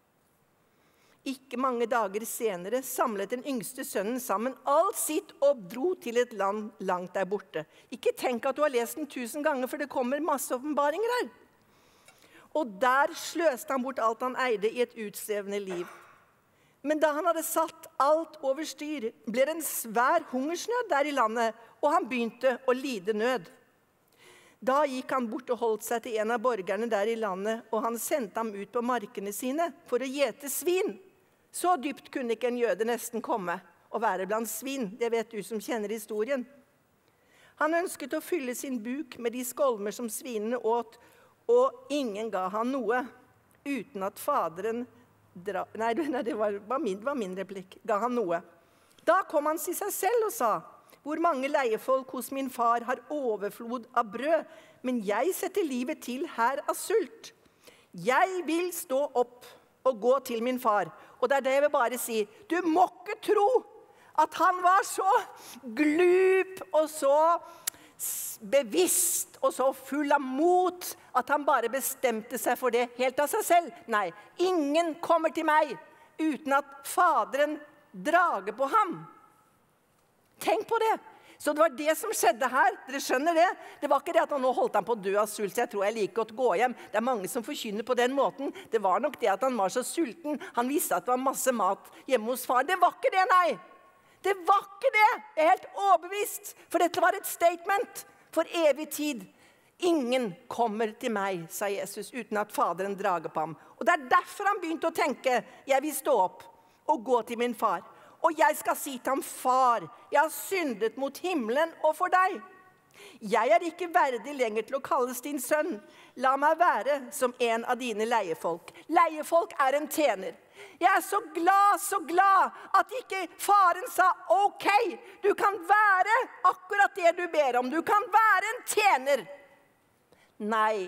Ikke mange dager senere samlet den yngste sønnen sammen alt sitt og dro til et land langt der borte. Ikke tenk at du har lest den 1000 ganger, for det kommer masse åpenbaringer her. Og der sløste han bort alt han eide i et utsvevende liv. Men da han hadde satt alt over styr, ble det en svær hungersnød der i landet, og han begynte å lide nød. Da gikk han bort og holdt seg til en av borgerne der i landet, og han sendte ham ut på markene sine for å gjete svin. Så dypt kunne ikke en jøde nesten komme og være blant svin. Det vet du som kjenner historien. Han ønsket å fylle sin buk med de skolmer som svinene åt, og ingen ga han noe, uten at faderen Nei, det var min replikk. Ga han noe. Da kom han til seg selv og sa, hvor mange leiefolk hos min far har overflod av brød, men jeg setter livet til her av sult. Jeg vil stå opp og gå til min far. Og det er det jeg vil bare si. Du må ikke tro at han var så glup og så bevisst og så full av mot at han bare bestemte seg for det helt av seg selv. Nei, ingen kommer til meg uten at faderen drager på ham. Tenk på det. Så det var det som skjedde her. Dere skjønner det? Det var ikke det at han nå holdt han på å dø av sult, så jeg tror jeg liker godt gå hjem. Det er mange som forkynner på den måten. Det var nok det at han var så sulten. Han visste at det var masse mat hjemme hos far. Det var ikke det, nei. Det var ikke det. Jeg er helt overbevist. For dette var et statement for evig tid. Ingen kommer til meg, sa Jesus, uten at faderen drager på ham. Og det er derfor han begynte å tenke, jeg vil stå opp og gå til min far. Og jeg skal si til ham, far, jeg har syndet mot himmelen og for deg. Jeg er ikke verdig lenger til å kalles din sønn. La meg være som en av dine leiefolk. Leiefolk er en tjener. Jeg er så glad at ikke faren sa, ok, du kan være akkurat det du ber om. Du kan være en tjener. Nei.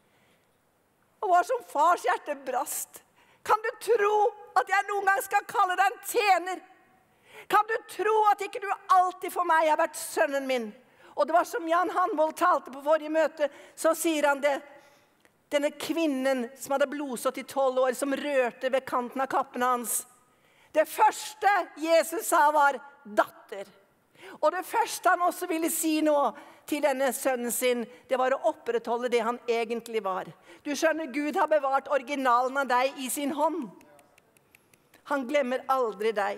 Det var som fars hjerte brast. Kan du tro at jeg noen gang skal kalle deg en tjener? Kan du tro at ikke du alltid for meg har vært sønnen min? Og det var som Jan Hanvold talte på forrige møte, så sier han det. Denne kvinnen som hadde blodsått i 12 år, som rørte ved kanten av kappen hans. Det første Jesus sa var datter. Og det første han også ville si nå til denne sønnen sin, det var å opprettholde det han egentlig var. Du skjønner, Gud har bevart originalen av deg i sin hånd. Han glemmer aldri deg.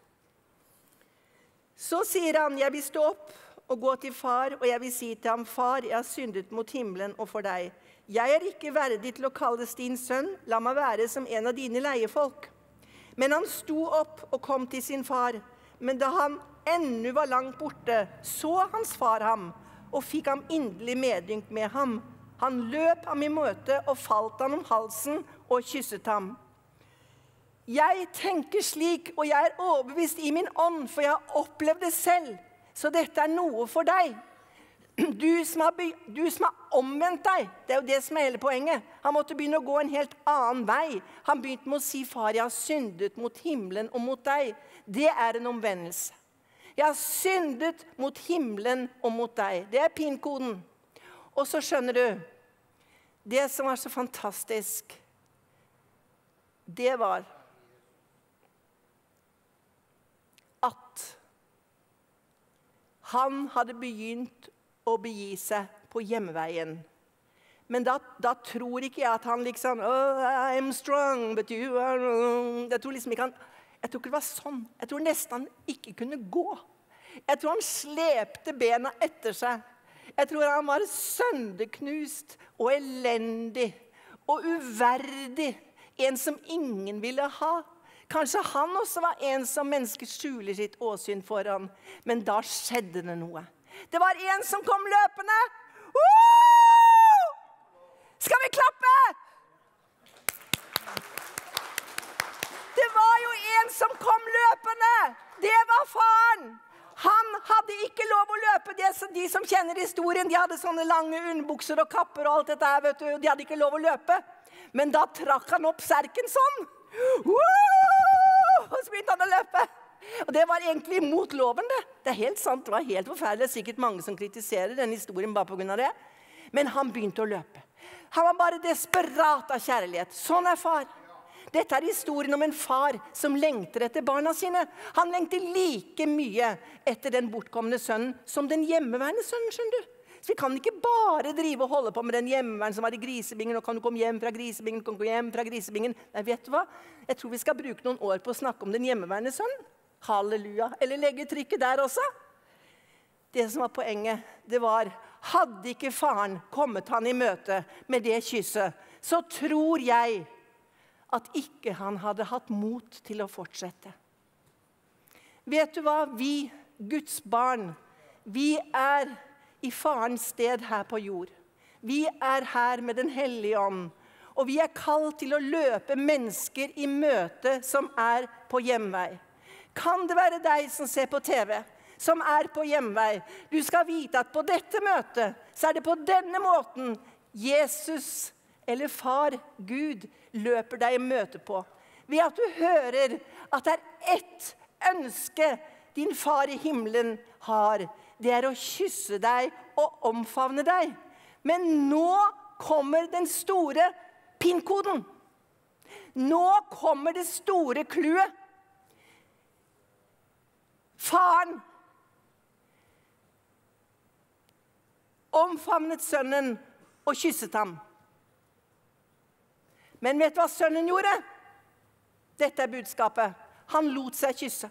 Så sier han, jeg vil stå opp og gå til far, og jeg vil si til ham, far, jeg har syndet mot himmelen og for deg. Jeg er ikke verdig til å kalles din sønn, la meg være som en av dine leiefolk. Men han sto opp og kom til sin far, men da han ennå var langt borte, så hans far ham, og fikk ham inderlig medynk med ham. Han løp ham i møte og falt ham om halsen og kysset ham. Jeg tenker slik, og jeg er overbevist i min ånd, for jeg har opplevd det selv, så dette er noe for deg. Du som har omvendt deg, det er jo det som er hele poenget. Han måtte begynne å gå en helt annen vei. Han begynte med å si, far, jeg har syndet mot himmelen og mot deg. Det er en omvendelse. Jeg har syndet mot himmelen og mot deg. Det er PIN-koden. Og så skjønner du, det som var så fantastisk, det var at han hadde begynt å begi seg på hjemveien. Men da tror ikke jeg at han liksom, oh, I'm strong, but you are wrong. Jeg tror liksom ikke jeg tror ikke det var sånn. Jeg tror nesten han ikke kunne gå. Jeg tror han slepte bena etter seg. Jeg tror han var sønderknust og elendig og uverdig. En som ingen ville ha. Kanskje han også var en som mennesker skjuler sitt åsyn foran. Men da skjedde det noe. Det var en som kom løpende. Skal vi klappe? Det var jo en som kom løpende. Det var faren. Han hadde ikke lov å løpe. De som kjenner historien, de hadde sånne lange underbukser og kapper og alt dette her, vet du. De hadde ikke lov å løpe. Men da trakk han opp serken sånn. Og så begynte han å løpe. Og det var egentlig mot loven, det. Det er helt sant, det var helt forferdelig. Det er sikkert mange som kritiserer denne historien bare på grunn av det. Men han begynte å løpe. Han var bare desperat av kjærlighet. Sånn er far. Dette er historien om en far som lengter etter barna sine. Han lengter like mye etter den bortkomne sønnen som den hjemmeværende sønnen, skjønner du. Så vi kan ikke bare drive og holde på med den hjemmeværende som var i grisebingen, og kan du komme hjem fra grisebingen, kan du komme hjem fra grisebingen. Nei, vet du hva? Jeg tror vi skal bruke noen år på å snakke om den hjemmeværende sønnen. Halleluja. Eller legge trykket der også. Det som var poenget, det var, hadde ikke faren kommet han i møte med det kysset, så tror jeg at ikke han hadde hatt mot til å fortsette. Vet du hva? Vi, Guds barn, vi er i farens sted her på jord. Vi er her med den hellige ånd, og vi er kalt til å løpe mennesker i møte som er på hjemvei. Kan det være deg som ser på TV, som er på hjemvei? Du skal vite at på dette møtet, så er det på denne måten Jesus eller far, Gud, løper deg i møte på. Ved at du hører at det er ett ønske din far i himmelen har. Det er å kysse deg og omfavne deg. Men nå kommer den store PIN-koden. Nå kommer det store kluet. Faren omfavnet sønnen og kysset ham. Men vet du hva sønnen gjorde? Dette er budskapet. Han lot seg kysse.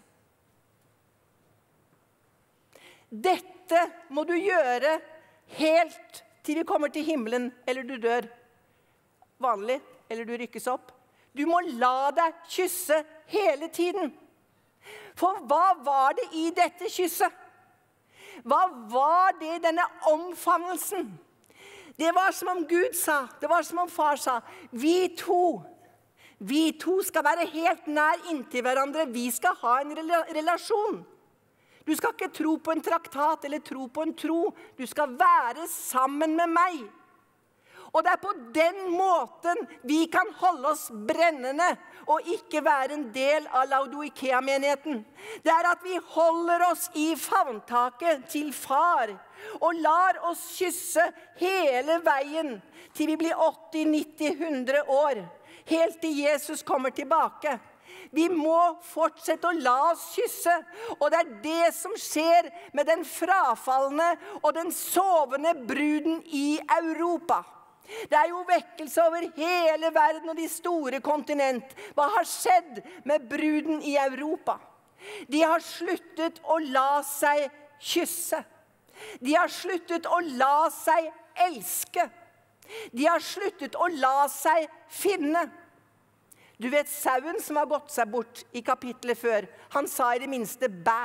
Dette må du gjøre helt til vi kommer til himmelen, eller du dør vanlig, eller du rykkes opp. Du må la deg kysse hele tiden. For hva var det i dette kysset? Hva var det i denne omfavnelsen? Det var som om Gud sa, det var som om far sa, vi to skal være helt nær inntil hverandre, vi skal ha en relasjon. Du skal ikke tro på en traktat eller tro på en tro, du skal være sammen med meg. Og det på den måten vi kan holde oss brennende og ikke være en del av Laodikea-menigheten. Det at vi holder oss i favntaket til far og lar oss kysse hele veien til vi blir 80, 90, 100 år. Helt til Jesus kommer tilbake. Vi må fortsette å la oss kysse, og det det som skjer med den frafallende og den sovende bruden i Europa. Det jo vekkelse over hele verden og de store kontinent. Hva har skjedd med bruden i Europa? De har sluttet å la seg kysse. De har sluttet å la seg elske. De har sluttet å la seg finne. Du vet sauen som har gått seg bort i kapitlet før. Han sa i det minste bæ.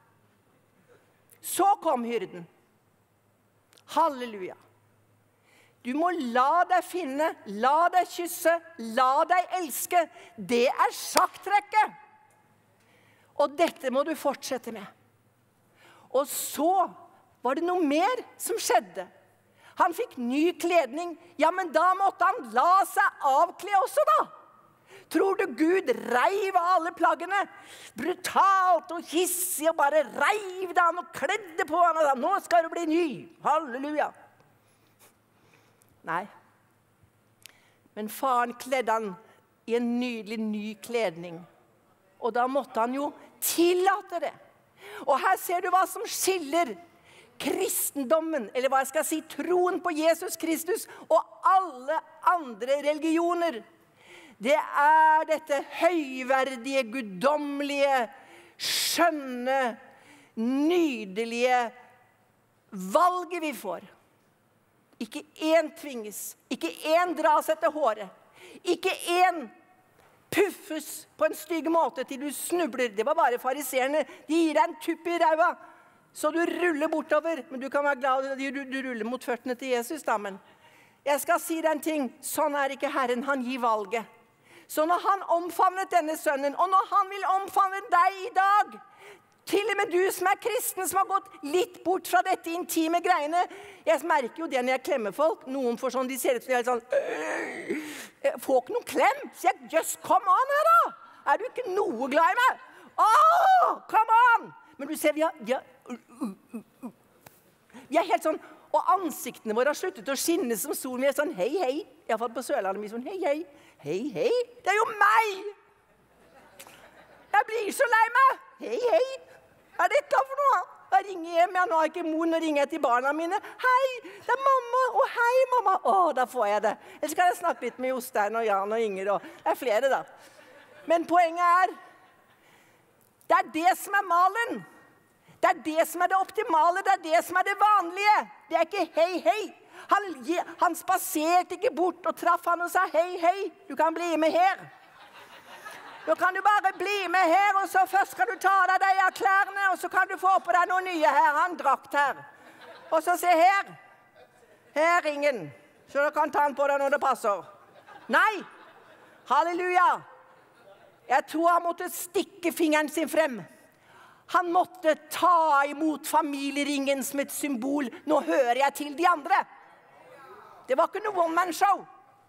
Så kom hyrden. Halleluja. Du må la deg finne, la deg kysse, la deg elske. Det sjakktrekket. Og dette må du fortsette med. Og så var det noe mer som skjedde. Han fikk ny kledning. Ja, men da måtte han la seg avkle også da. Tror du Gud reiv av alle plaggene? Brutalt og hissig og bare reiv det han og kledde på han og sa, nå skal du bli ny. Halleluja. Nei. Men faren kledde han i en nydelig ny kledning. Og da måtte han jo tillate det. Og her ser du hva som skiller kristendommen, eller hva jeg skal si, troen på Jesus Kristus og alle andre religioner. Det dette høyverdige, guddommelige, skjønne, nydelige valget vi får. Ikke en tvinges, ikke en dras etter håret, ikke en puffes på en stygg måte til du snubler. Det var bare fariserene. De gir deg en tupp i ræva, så du ruller bortover. Men du kan være glad at du ruller mot føttene til Jesus, da. Men jeg skal si deg en ting. Sånn ikke Herren. Han gir valget. Så når han omfavnet denne sønnen, og når han vil omfavne deg i dag, til og med du som kristen, som har gått litt bort fra dette intime greiene. Jeg merker jo det når jeg klemmer folk. Noen får sånn, de ser ut som de sånn, jeg får ikke noen klem. Så jeg, just come on her da. Du ikke noe glad i meg? Come on! Men du ser, vi helt sånn, og ansiktene våre har sluttet å skinne som sol. Vi sånn, hei, hei. I hvert fall på Sørlandet, vi sånn, hei, hei. Hei, hei. Det jo meg! Jeg blir så lei meg. Hei, hei. Hva dette for noe? Jeg ringer hjem, nå har jeg ikke mor, nå ringer jeg til barna mine. Hei, det mamma, og hei mamma. Da får jeg det. Ellers kan jeg snakke litt med Jostein og Jan og Inger, og det flere da. Men poenget det det som malen. Det det som det optimale, det det som det vanlige. Det ikke hei, hei. Han spaserte ikke bort og traff han og sa hei, hei, du kan bli med her. Nå kan du bare bli med her, og så først skal du ta deg av klærne, og så kan du få på deg noen nye her, han drakt her. Og så se her. Her ringen. Så du kan ta den på deg når det passer. Nei. Halleluja. Jeg tror han måtte stikke fingeren sin frem. Han måtte ta imot familieringen som et symbol. Nå hører jeg til de andre. Det var ikke noe one-man-show.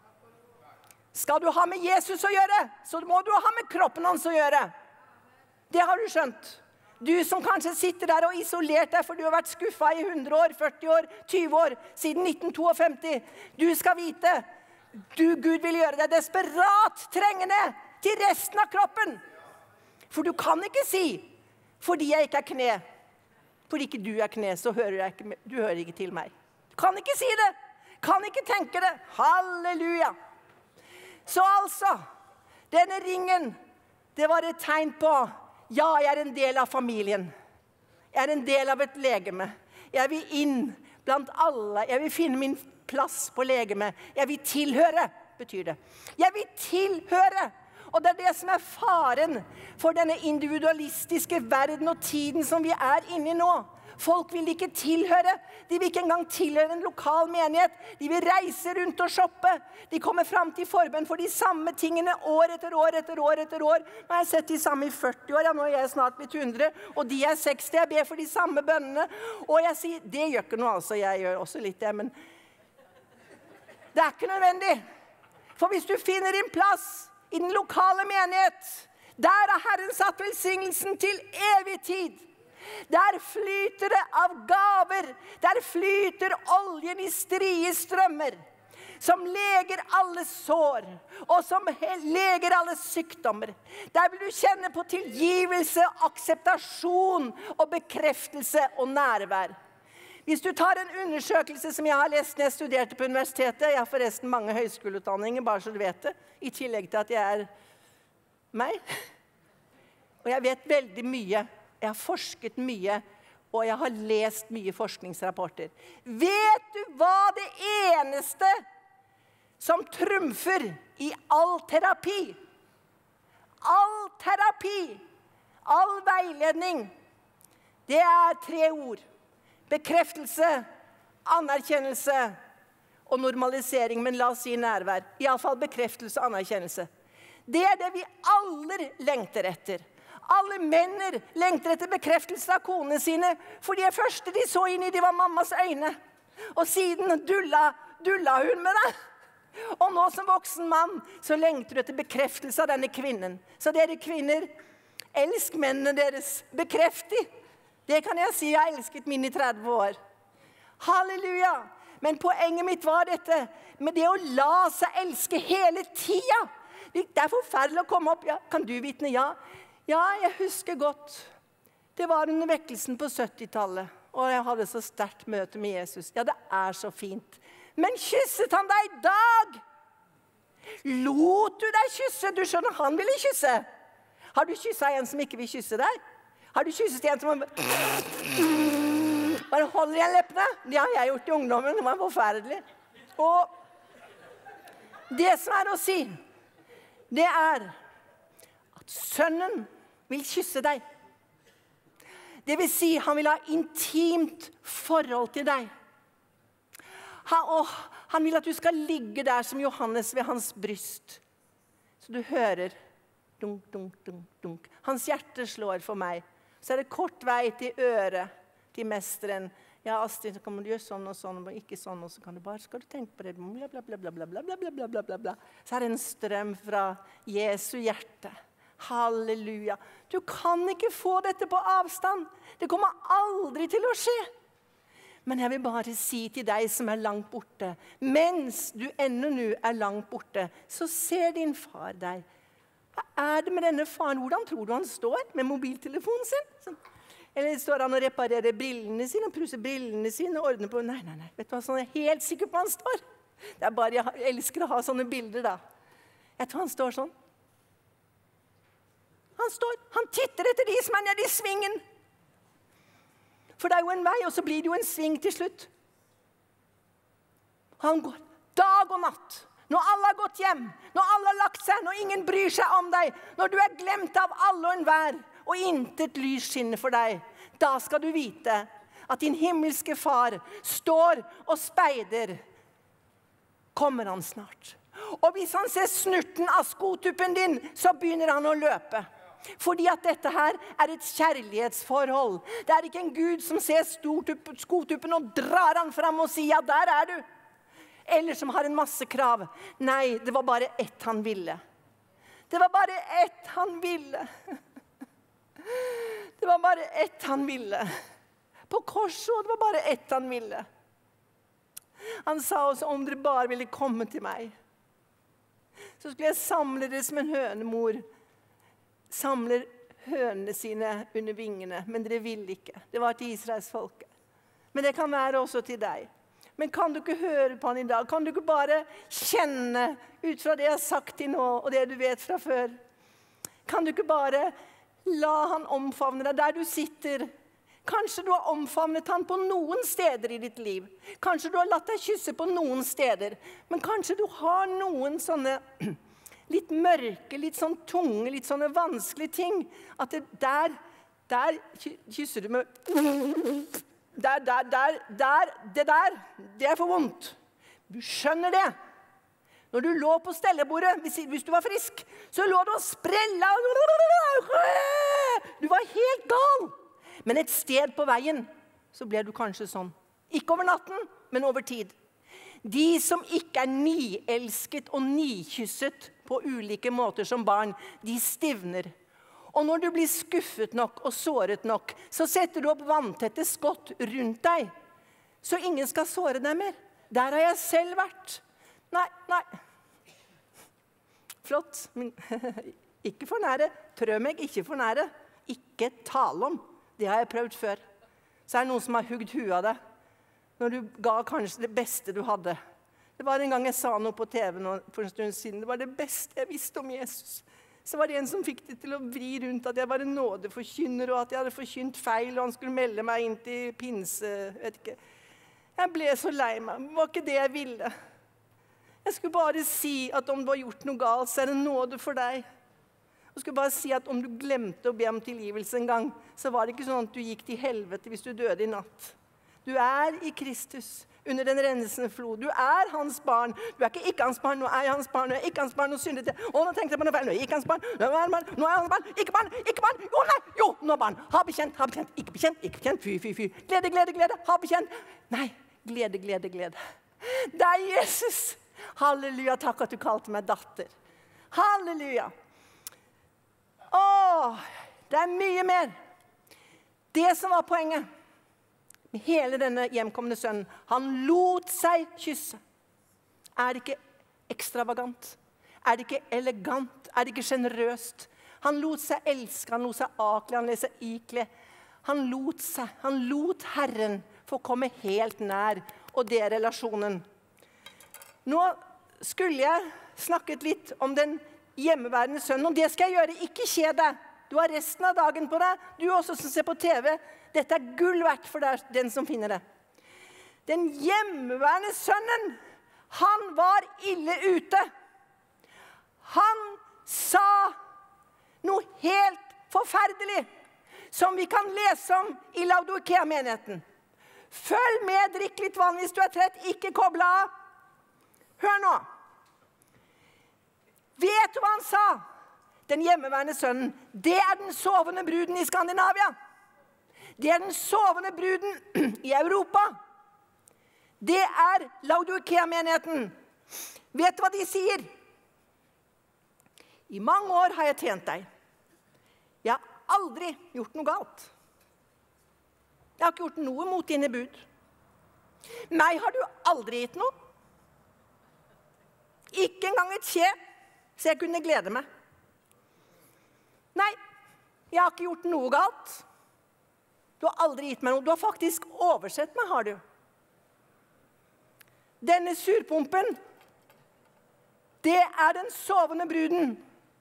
Skal du ha med Jesus å gjøre, så må du ha med kroppen hans å gjøre. Det har du skjønt. Du som kanskje sitter der og isolert deg, for du har vært skuffet i 100 år, 40 år, 20 år, siden 1952. Du skal vite, Gud vil gjøre deg desperat trengende til resten av kroppen. For du kan ikke si, fordi jeg ikke kne, fordi ikke du kne, så hører jeg ikke, du hører ikke til meg. Du kan ikke si det, kan ikke tenke det. Halleluja. Så altså, denne ringen, det var et tegn på, ja, jeg en del av familien. Jeg en del av et legeme. Jeg vil inn blant alle. Jeg vil finne min plass på legeme. Jeg vil tilhøre, betyr det. Jeg vil tilhøre. Og det det som faren for denne individualistiske verden og tiden som vi inne i nå. Folk vil ikke tilhøre. De vil ikke engang tilhøre en lokal menighet. De vil reise rundt og shoppe. De kommer frem til forbønn for de samme tingene år etter år etter år etter år. Nå har jeg sett de samme i 40 år. Ja, nå jeg snart blitt 100. Og de 60. Jeg ber for de samme bønnene. Og jeg sier, det gjør ikke noe altså. Jeg gjør også litt det, men Det er ikke nødvendig. For hvis du finner din plass i den lokale menighet, der har Herren satt velsignelsen til evig tid. Der flyter det av gaver. Der flyter oljen i strie strømmer, som leger alle sår, og som leger alle sykdommer. Der vil du kjenne på tilgivelse, akseptasjon og bekreftelse og nærvær. Hvis du tar en undersøkelse som jeg har lest når jeg studerte på universitetet, jeg har forresten mange høyskoleutdanninger, bare så du vet det, i tillegg til at jeg meg. Og jeg vet veldig mye. Jeg har forsket mye, og jeg har lest mye forskningsrapporter. Vet du hva det eneste som trumfer i all terapi? All terapi, all veiledning, det er 3 ord. Bekreftelse, anerkjennelse og normalisering, men la oss si nærvær. I alle fall bekreftelse og anerkjennelse. Det er det vi alle lengter etter. Alle menner lengter etter bekreftelse av konene sine, for det første de så inn i, det var mammas øyne. Og siden dulla hun med det. Og nå som voksen mann, så lengter du etter bekreftelse av denne kvinnen. Så dere kvinner, elsk mennene deres, bekreft de. Det kan jeg si, jeg har elsket min i 30 år. Halleluja! Men poenget mitt var dette, med det å la seg elske hele tiden. Det er forferdelig å komme opp. Ja, kan du vitne? Ja. Ja, jeg husker godt. Det var under vekkelsen på 70-tallet, og jeg hadde så sterkt møte med Jesus. Ja, det er så fint. Men kysset han deg i dag? Lot du deg kysse? Du skjønner, han ville kysse. Har du kysset en som ikke vil kysse deg? Har du kysset en som bare holder igjen leppene? Det har jeg gjort i ungdommen, det var forferdelig. Og det som er å si, det er at sønnen vil kysse deg. Det vil si, han vil ha intimt forhold til deg. Han vil at du skal ligge der som Johannes ved hans bryst. Så du hører dunk, dunk, dunk, dunk. Hans hjerte slår for meg. Så er det kort vei til øret, til mesteren. Ja, Astrid, så kan du gjøre sånn og sånn, og ikke sånn, og så kan du bare, skal du tenke på det, bla, bla, bla, bla, bla, bla, bla, bla, bla, bla, bla. Så er det en strøm fra Jesu hjerte. Halleluja. Du kan ikke få dette på avstand. Det kommer aldri til å skje. Men jeg vil bare si til deg som er langt borte, mens du ennå nå er langt borte, så ser din far deg. Hva er det med denne faren? Hvordan tror du han står med mobiltelefonen sin? Eller står han og reparerer brillene sine, og pusser brillene sine, og ordner på? Nei. Vet du hva, sånn er jeg helt sikker på han står. Det er bare jeg elsker å ha sånne bilder da. Jeg tror han står sånn. Han titter etter de som er nede i svingen. For det er jo en vei, og så blir det jo en sving til slutt. Han går dag og natt. Når alle har gått hjem, når alle har lagt seg, når ingen bryr seg om deg, når du er glemt av alle og enhver, og intet lys skinner for deg, da skal du vite at din himmelske far står og speider. Kommer han snart. Og hvis han ser snurten av skotuppen din, så begynner han å løpe. Fordi at dette her er et kjærlighetsforhold. Det er ikke en Gud som ser skotuppen og drar han fram og sier, ja, der er du. Eller som har en masse krav. Nei, det var bare ett han ville. Det var bare ett han ville. Det var bare ett han ville. På korset, det var bare ett han ville. Han sa oss, om dere bare ville komme til meg, så skulle jeg samle dere som en hønemor samler hønene sine under vingene, men dere vil ikke. Det var til Israels folke. Men det kan være også til deg. Men kan du ikke høre på han i dag? Kan du ikke bare kjenne ut fra det jeg har sagt til nå, og det du vet fra før? Kan du ikke bare la han omfavne deg der du sitter? Kanskje du har omfavnet han på noen steder i ditt liv. Kanskje du har latt deg kysse på noen steder. Men kanskje du har noen sånne litt mørke, litt sånn tunge, litt sånne vanskelige ting. At det der kysser du med... Det er for vondt. Du skjønner det. Når du lå på stellebordet, hvis du var frisk, så lå du og sprella. Du var helt gal. Men et sted på veien, så ble du kanskje sånn. Ikke over natten, men over tid. De som ikke nielsket og nikysset på ulike måter som barn, de stivner. Og når du blir skuffet nok og såret nok, så setter du opp vanntette skott rundt deg, så ingen skal såre deg mer. Der har jeg selv vært. Nei. Flott, men ikke for nære. Prøv meg ikke for nære. Ikke tale om. Det har jeg prøvd før. Så det noen som har hugd huet av deg, når du ga kanskje det beste du hadde. Det var en gang jeg sa noe på TV for en stund siden. Det var det beste jeg visste om Jesus. Så var det en som fikk det til å vri rundt at jeg var en nådeforkynner, og at jeg hadde forkynt feil, og han skulle melde meg inn til pinse, vet ikke. Jeg ble så lei meg. Det var ikke det jeg ville. Jeg skulle bare si at om du har gjort noe galt, så er det nåde for deg. Jeg skulle bare si at om du glemte å be om tilgivelse en gang, så var det ikke sånn at du gikk til helvete hvis du døde i natt. Du er i Kristus, under den rensende flod. Du er hans barn. Du er ikke hans barn, nå er jeg hans barn. Nå er jeg ikke hans barn, nå syndet jeg. Å, nå tenkte jeg på noe feil. Nå er jeg ikke hans barn. Nå er jeg hans barn. Ikke barn. Jo, nei. Jo, nå er barn. Ha bekjent. Ikke bekjent. Fy. Glede. Ha bekjent. Nei, glede. Det er Jesus. Halleluja, takk at du kalte meg datter. Halleluja. Det er mye mer. Det som var poenget med hele denne hjemkomne sønnen, han lot seg kysse. Er det ikke ekstravagant? Er det ikke elegant? Er det ikke generøst? Han lot seg elske, han lot seg akle, han lot seg ikle. Han lot Herren få komme helt nær, og det er relasjonen. Nå skulle jeg snakket litt om den hjemmeværende sønnen, og det skal jeg gjøre. Ikke kjed deg. Du har resten av dagen på deg. Du også som ser på TV. Dette er gull verdt for den som finner det. Den hjemmeværende sønnen, han var ille ute. Han sa noe helt forferdelig, som vi kan lese om i Laodikea-menigheten. Følg med, drikk litt vann hvis du er trett, ikke koble av. Hør nå. Vet du hva han sa? Den hjemmeværende sønnen, det er den sovende bruden i Skandinavia. Det er den sovende bruden i Europa. Det er Laodikea-menigheten. Vet du hva de sier? I mange år har jeg tjent deg. Jeg har aldri gjort noe galt. Jeg har ikke gjort noe mot dine bud. Meg har du aldri gitt noe. Ikke engang et kje, så jeg kunne glede meg. Nei, jeg har ikke gjort noe galt. Du har aldri gitt meg noe. Du har faktisk oversett meg, har du. Denne surpumpen, det er den sovende bruden.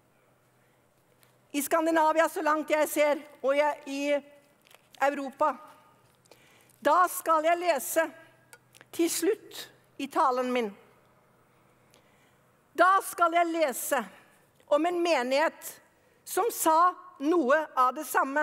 I Skandinavia, så langt jeg ser, og i Europa. Da skal jeg lese til slutt i talen min. Da skal jeg lese om en menighet som sa noe av det samme.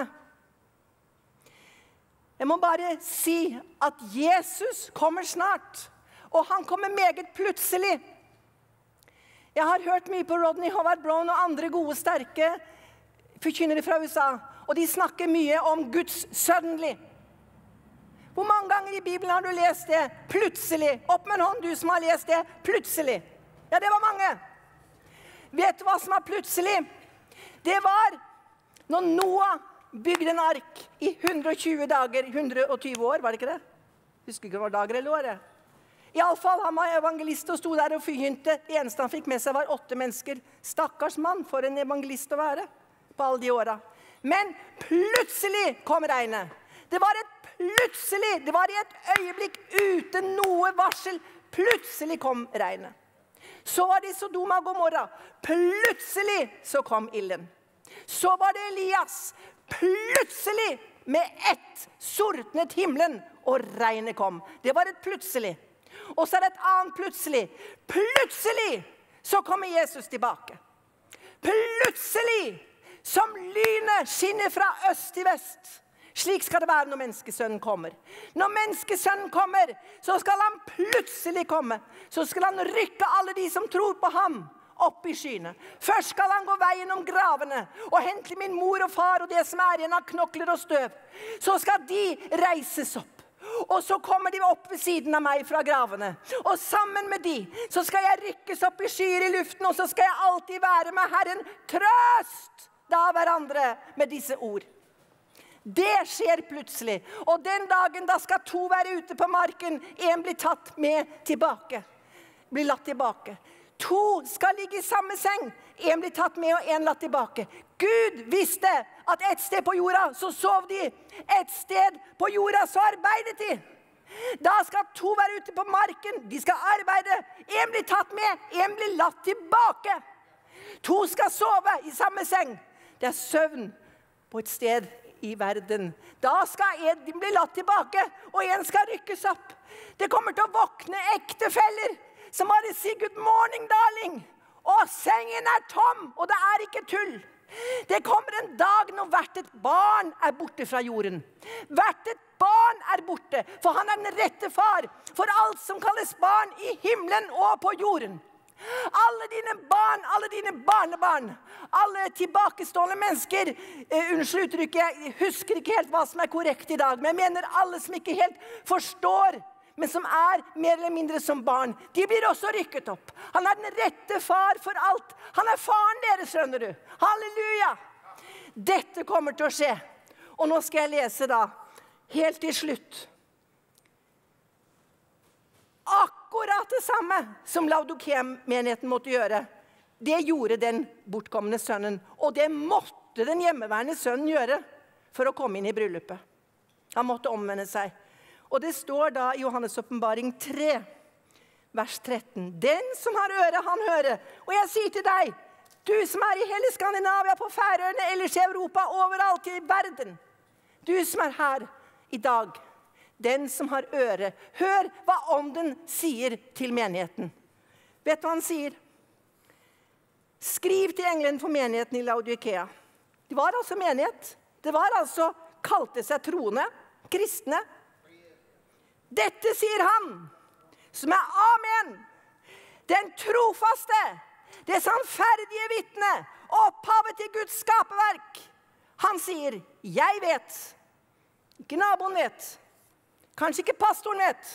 Jeg må bare si at Jesus kommer snart, og han kommer meget plutselig. Jeg har hørt mye på Rodney Howard-Browne og andre gode, sterke forkynnere fra USA, og de snakker mye om Guds suddenly. Hvor mange ganger i Bibelen har du lest det? Plutselig. Opp med en hånd, du som har lest det. Plutselig. Ja, det var mange. Vet du hva som var plutselig? Det var når Noah bygde en ark i 120 dager, 120 år, var det ikke det? Husker ikke hva dager eller år. I alle fall, han var evangelist og stod der og forkynte. Det eneste han fikk med seg var 8 mennesker. Stakkars mann, for en evangelist å være på alle de årene. Men plutselig kom regnet. Det var i et øyeblikk uten noe varsel. Plutselig kom regnet. Så var det i Sodoma og Gomorra. Plutselig så kom ilden. Så var det Elias. Plutselig med ett sortnet himmelen, og regnet kom. Det var et plutselig. Og så er det et annet plutselig. Plutselig så kommer Jesus tilbake. Plutselig, som lynet skinner fra øst til vest. Slik skal det være når menneskesønnen kommer. Når menneskesønnen kommer, så skal han plutselig komme. Så skal han rykke alle de som tror på ham opp i skyene. Først skal han gå veien om gravene og hente min mor og far og det som er igjen av knokler og støv. Så skal de reises opp. Og så kommer de opp ved siden av meg fra gravene. Og sammen med de så skal jeg rykkes opp i skyer i luften, og så skal jeg alltid være med Herren. Trøst da hverandre med disse ord. Det skjer plutselig. Og den dagen da skal 2 være ute på marken. En blir tatt med tilbake. Blir latt tilbake. 2 skal ligge i samme seng. En blir tatt med og en latt tilbake. Gud visste at et sted på jorda så sov de. Et sted på jorda så arbeidet de. Da skal 2 være ute på marken. De skal arbeide. En blir tatt med, en blir latt tilbake. 2 skal sove i samme seng. Det er søvn på et sted i verden. Da skal en bli latt tilbake, og en skal rykkes opp. Det kommer til å våkne ektefeller som bare sier good morning, darling. Og sengen er tom, og det er ikke tull. Det kommer en dag når hvert et barn er borte fra jorden. Hvert et barn er borte, for han er den rette far for alt som kalles barn i himmelen og på jorden. Alle dine barn, alle dine barnebarn, alle tilbakestående mennesker, unnskyld uttrykket, jeg husker ikke helt hva som er korrekt i dag, men jeg mener alle som ikke helt forstår, men som er mer eller mindre som barn, de blir også rykket opp. Han er den rette far for alt. Han er faren deres, skjønner du. Halleluja! Dette kommer til å skje. Og nå skal jeg lese da, helt til slutt. Akkurat det samme som Laodikea-menigheten måtte gjøre. Det gjorde den bortkommende sønnen. Og det måtte den hjemmeværende sønnen gjøre for å komme inn i bryllupet. Han måtte omvende seg. Og det står da i Johannes åpenbaring 3, vers 13. Den som har øre, han hører. Og jeg sier til deg, du som er i hele Skandinavia, på Færøyene, ellers i Europa, overalt i verden. Du som er her i dag. Den som har øre, hør hva ånden sier til menigheten. Vet du hva han sier? Skriv til engelen for menigheten i Laodikea. Det var altså menighet. Det var altså, kalte seg troende, kristne. Dette sier han, som er amen, den trofaste, det sannferdige vitne, opphavet til Guds skaperverk. Han sier, jeg vet, ikke naboen vet, kanskje ikke pastoren vet.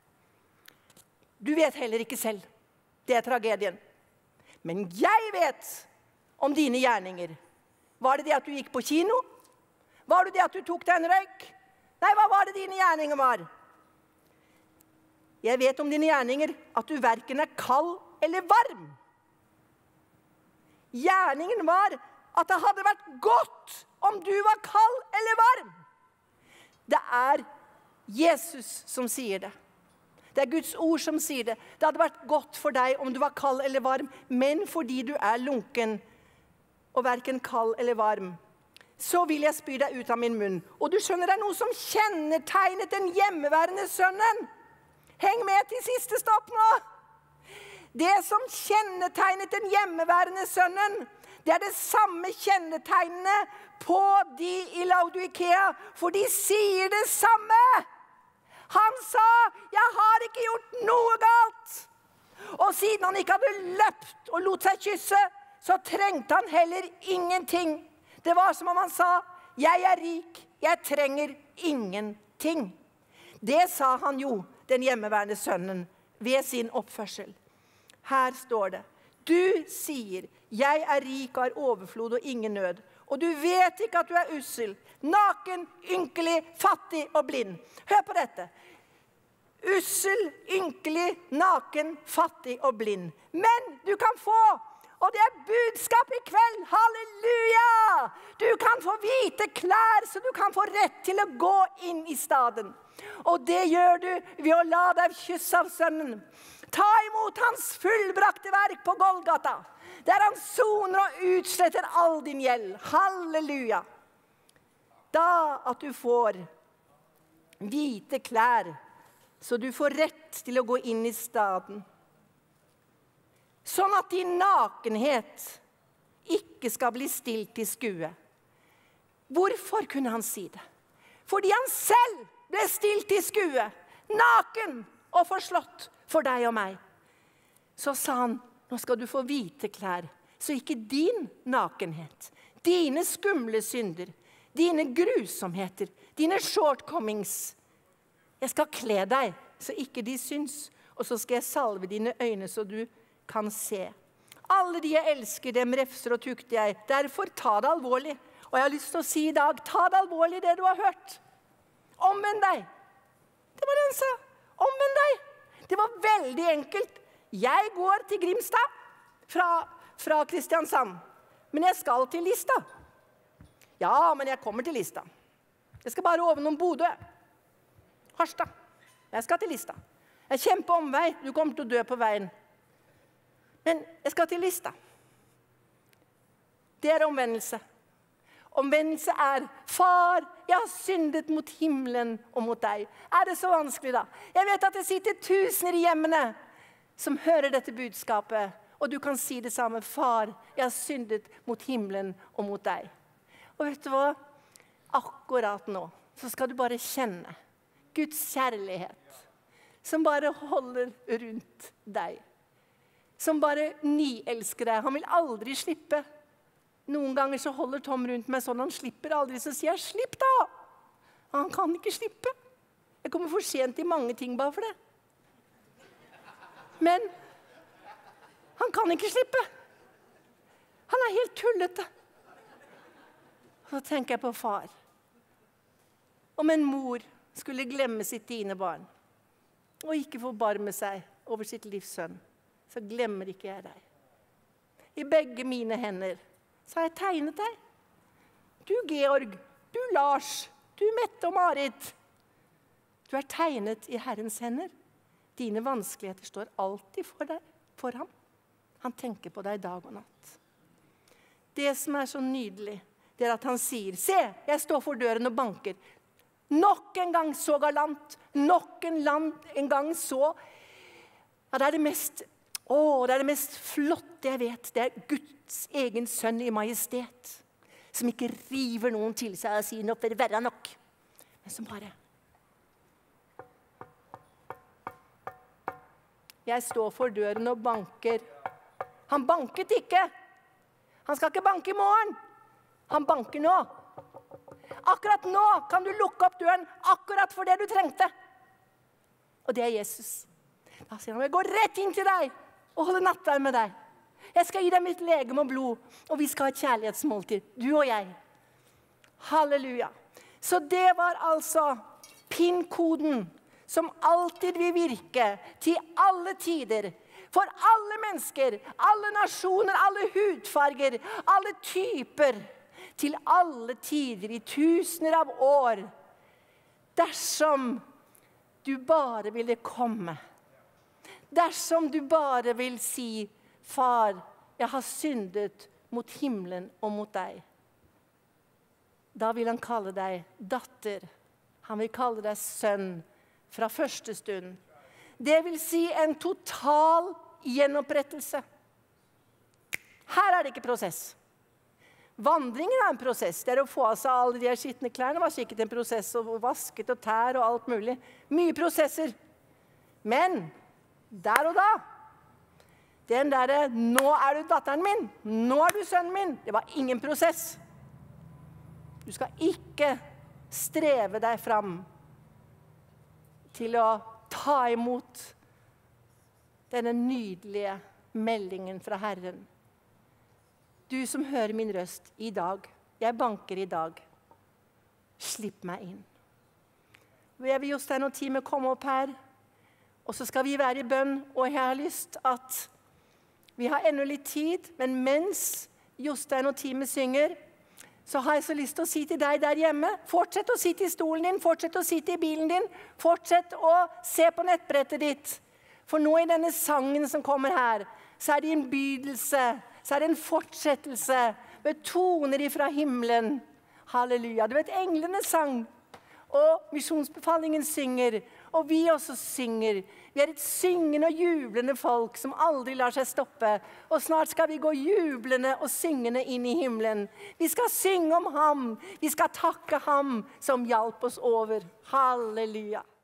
Du vet heller ikke selv. Det er tragedien. Men jeg vet om dine gjerninger. Var det det at du gikk på kino? Var det det at du tok deg en røyk? Nei, hva var det dine gjerninger var? Jeg vet om dine gjerninger at du hverken er kald eller varm. Gjerningen var at det hadde vært godt om du var kald eller varm. Det er Jesus som sier det. Det er Guds ord som sier det. Det hadde vært godt for deg om du var kald eller varm, men fordi du er lunken og hverken kald eller varm, så vil jeg spy deg ut av min munn. Og du skjønner, det er noe som kjennetegnet den hjemmeværende sønnen. Heng med til siste stopp nå. Det som kjennetegnet den hjemmeværende sønnen, det er det samme kjennetegnene på de i Laodikea, for de sier det samme. Han sa, jeg har ikke gjort noe galt. Og siden han ikke hadde løpt og lot seg kysse, så trengte han heller ingenting. Det var som om han sa, jeg er rik, jeg trenger ingenting. Det sa han jo, den hjemmeværende sønnen, ved sin oppførsel. Her står det, du sier, jeg er rik og har overflod og ingen nød. Og du vet ikke at du er ussel, naken, ynkelig, fattig og blind. Hør på dette. Ussel, ynkelig, naken, fattig og blind. Men du kan få, og det er budskap i kveld, halleluja! Du kan få hvite klær, så du kan få rett til å gå inn i staden. Og det gjør du ved å la deg kysse av sønnen. Ta imot hans fullbrakte verk på Golgata, der han soner og utsletter all din gjeld. Halleluja! Da at du får hvite klær, så du får rett til å gå inn i staden. Sånn at din nakenhet ikke skal bli stilt i skue. Hvorfor kunne han si det? Fordi han selv ble stilt i skue, naken og forslått for deg og meg. Så sa han, nå skal du få hvite klær, så ikke din nakenhet, dine skumle synder, dine grusomheter, dine shortcomings Jeg skal kle deg, så ikke de syns. Og så skal jeg salve dine øyne, så du kan se. Alle de jeg elsker, dem refser og tukter jeg. Derfor ta det alvorlig. Og jeg har lyst til å si i dag, ta det alvorlig det du har hørt. Omvend deg. Det var det han sa. Omvend deg. Det var veldig enkelt. Jeg går til Grimstad fra Kristiansand. Men jeg skal til Lista. Ja, men jeg kommer til Lista. Jeg skal bare over noen Bodø. Harstad. Jeg skal til Lista. Jeg kjemper omvei. Du kommer til å dø på veien. Men jeg skal til Lista. Det er omvendelse. Omvendelse er, far, jeg har syndet mot himmelen og mot deg. Er det så vanskelig da? Jeg vet at det sitter tusener i hjemmene som hører dette budskapet. Og du kan si det samme, far, jeg har syndet mot himmelen og mot deg. Og vet du hva? Akkurat nå så skal du bare kjenne Guds kjærlighet som bare holder rundt deg. Som bare nyelsker deg. Han vil aldri slippe. Noen ganger så holder Tom rundt meg sånn, han slipper aldri, så sier jeg, slipp da! Han kan ikke slippe. Jeg kommer for sent i mange ting bare for det. Men han kan ikke slippe. Han er helt tullete. Så tenker jeg på far. Om en mor skulle glemme sitt dine barn, og ikke forbarme seg over sitt livs sønn, så glemmer ikke jeg deg. I begge mine hender så har jeg tegnet deg. Du Georg, du Lars, du Mette og Marit. Du er tegnet i Herrens hender. Dine vanskeligheter står alltid for ham. Han tenker på deg dag og natt. Det som er så nydelig, det er at han sier, se, jeg står for døren og banker. Nok en gang så galant, nok en gang så, ja, det er det mest flotte jeg vet. Det er Guds egen sønn i majestet, som ikke river noen til seg og sier, nå får det være nok. Men som bare, jeg står for døren og banker. Han banket ikke. Han skal ikke banke i morgen. Han banker nå. Akkurat nå kan du lukke opp døren akkurat for det du trengte. Og det er Jesus. Da sier han, jeg går rett inn til deg og holder nattverd med deg. Jeg skal gi deg mitt legeme og blod, og vi skal ha et kjærlighetsmåltid, du og jeg. Halleluja. Så det var altså PIN-koden som alltid vil virke til alle tider, for alle mennesker, alle nasjoner, alle hudfarger, alle typer, til alle tider i tusener av år, dersom du bare ville komme. Dersom du bare vil si, far, jeg har syndet mot himmelen og mot deg. Da vil han kalle deg datter. Han vil kalle deg sønn fra første stund. Det vil si en total gjenopprettelse. Her er det ikke prosess. Vandringen er en prosess. Det er å få av seg alle de skittende klærne. Det var sikkert en prosess å vasket og tær og alt mulig. Mye prosesser. Men der og da, den der, nå er du datteren min, nå er du sønnen min, det var ingen prosess. Du skal ikke streve deg fram til å ta imot denne nydelige meldingen fra Herren. Du som hører min røst i dag, jeg banker i dag, slipp meg inn. Jeg vil Jostein og teamet komme opp her, og så skal vi være i bønn, og jeg har lyst at vi har enda litt tid, men mens Jostein og teamet synger, så har jeg så lyst til å si til deg der hjemme, fortsett å sitte i stolen din, fortsett å sitte i bilen din, fortsett å se på nettbrettet ditt. For nå i denne sangen som kommer her, så er det en bydelse, så er det en fortsettelse med toner ifra himmelen. Halleluja. Du vet, englene sang, og misjonsbefalingen synger, og vi også synger. Vi er et syngende og jublende folk som aldri lar seg stoppe. Og snart skal vi gå jublende og syngende inn i himmelen. Vi skal synge om ham. Vi skal takke ham som hjalp oss over. Halleluja.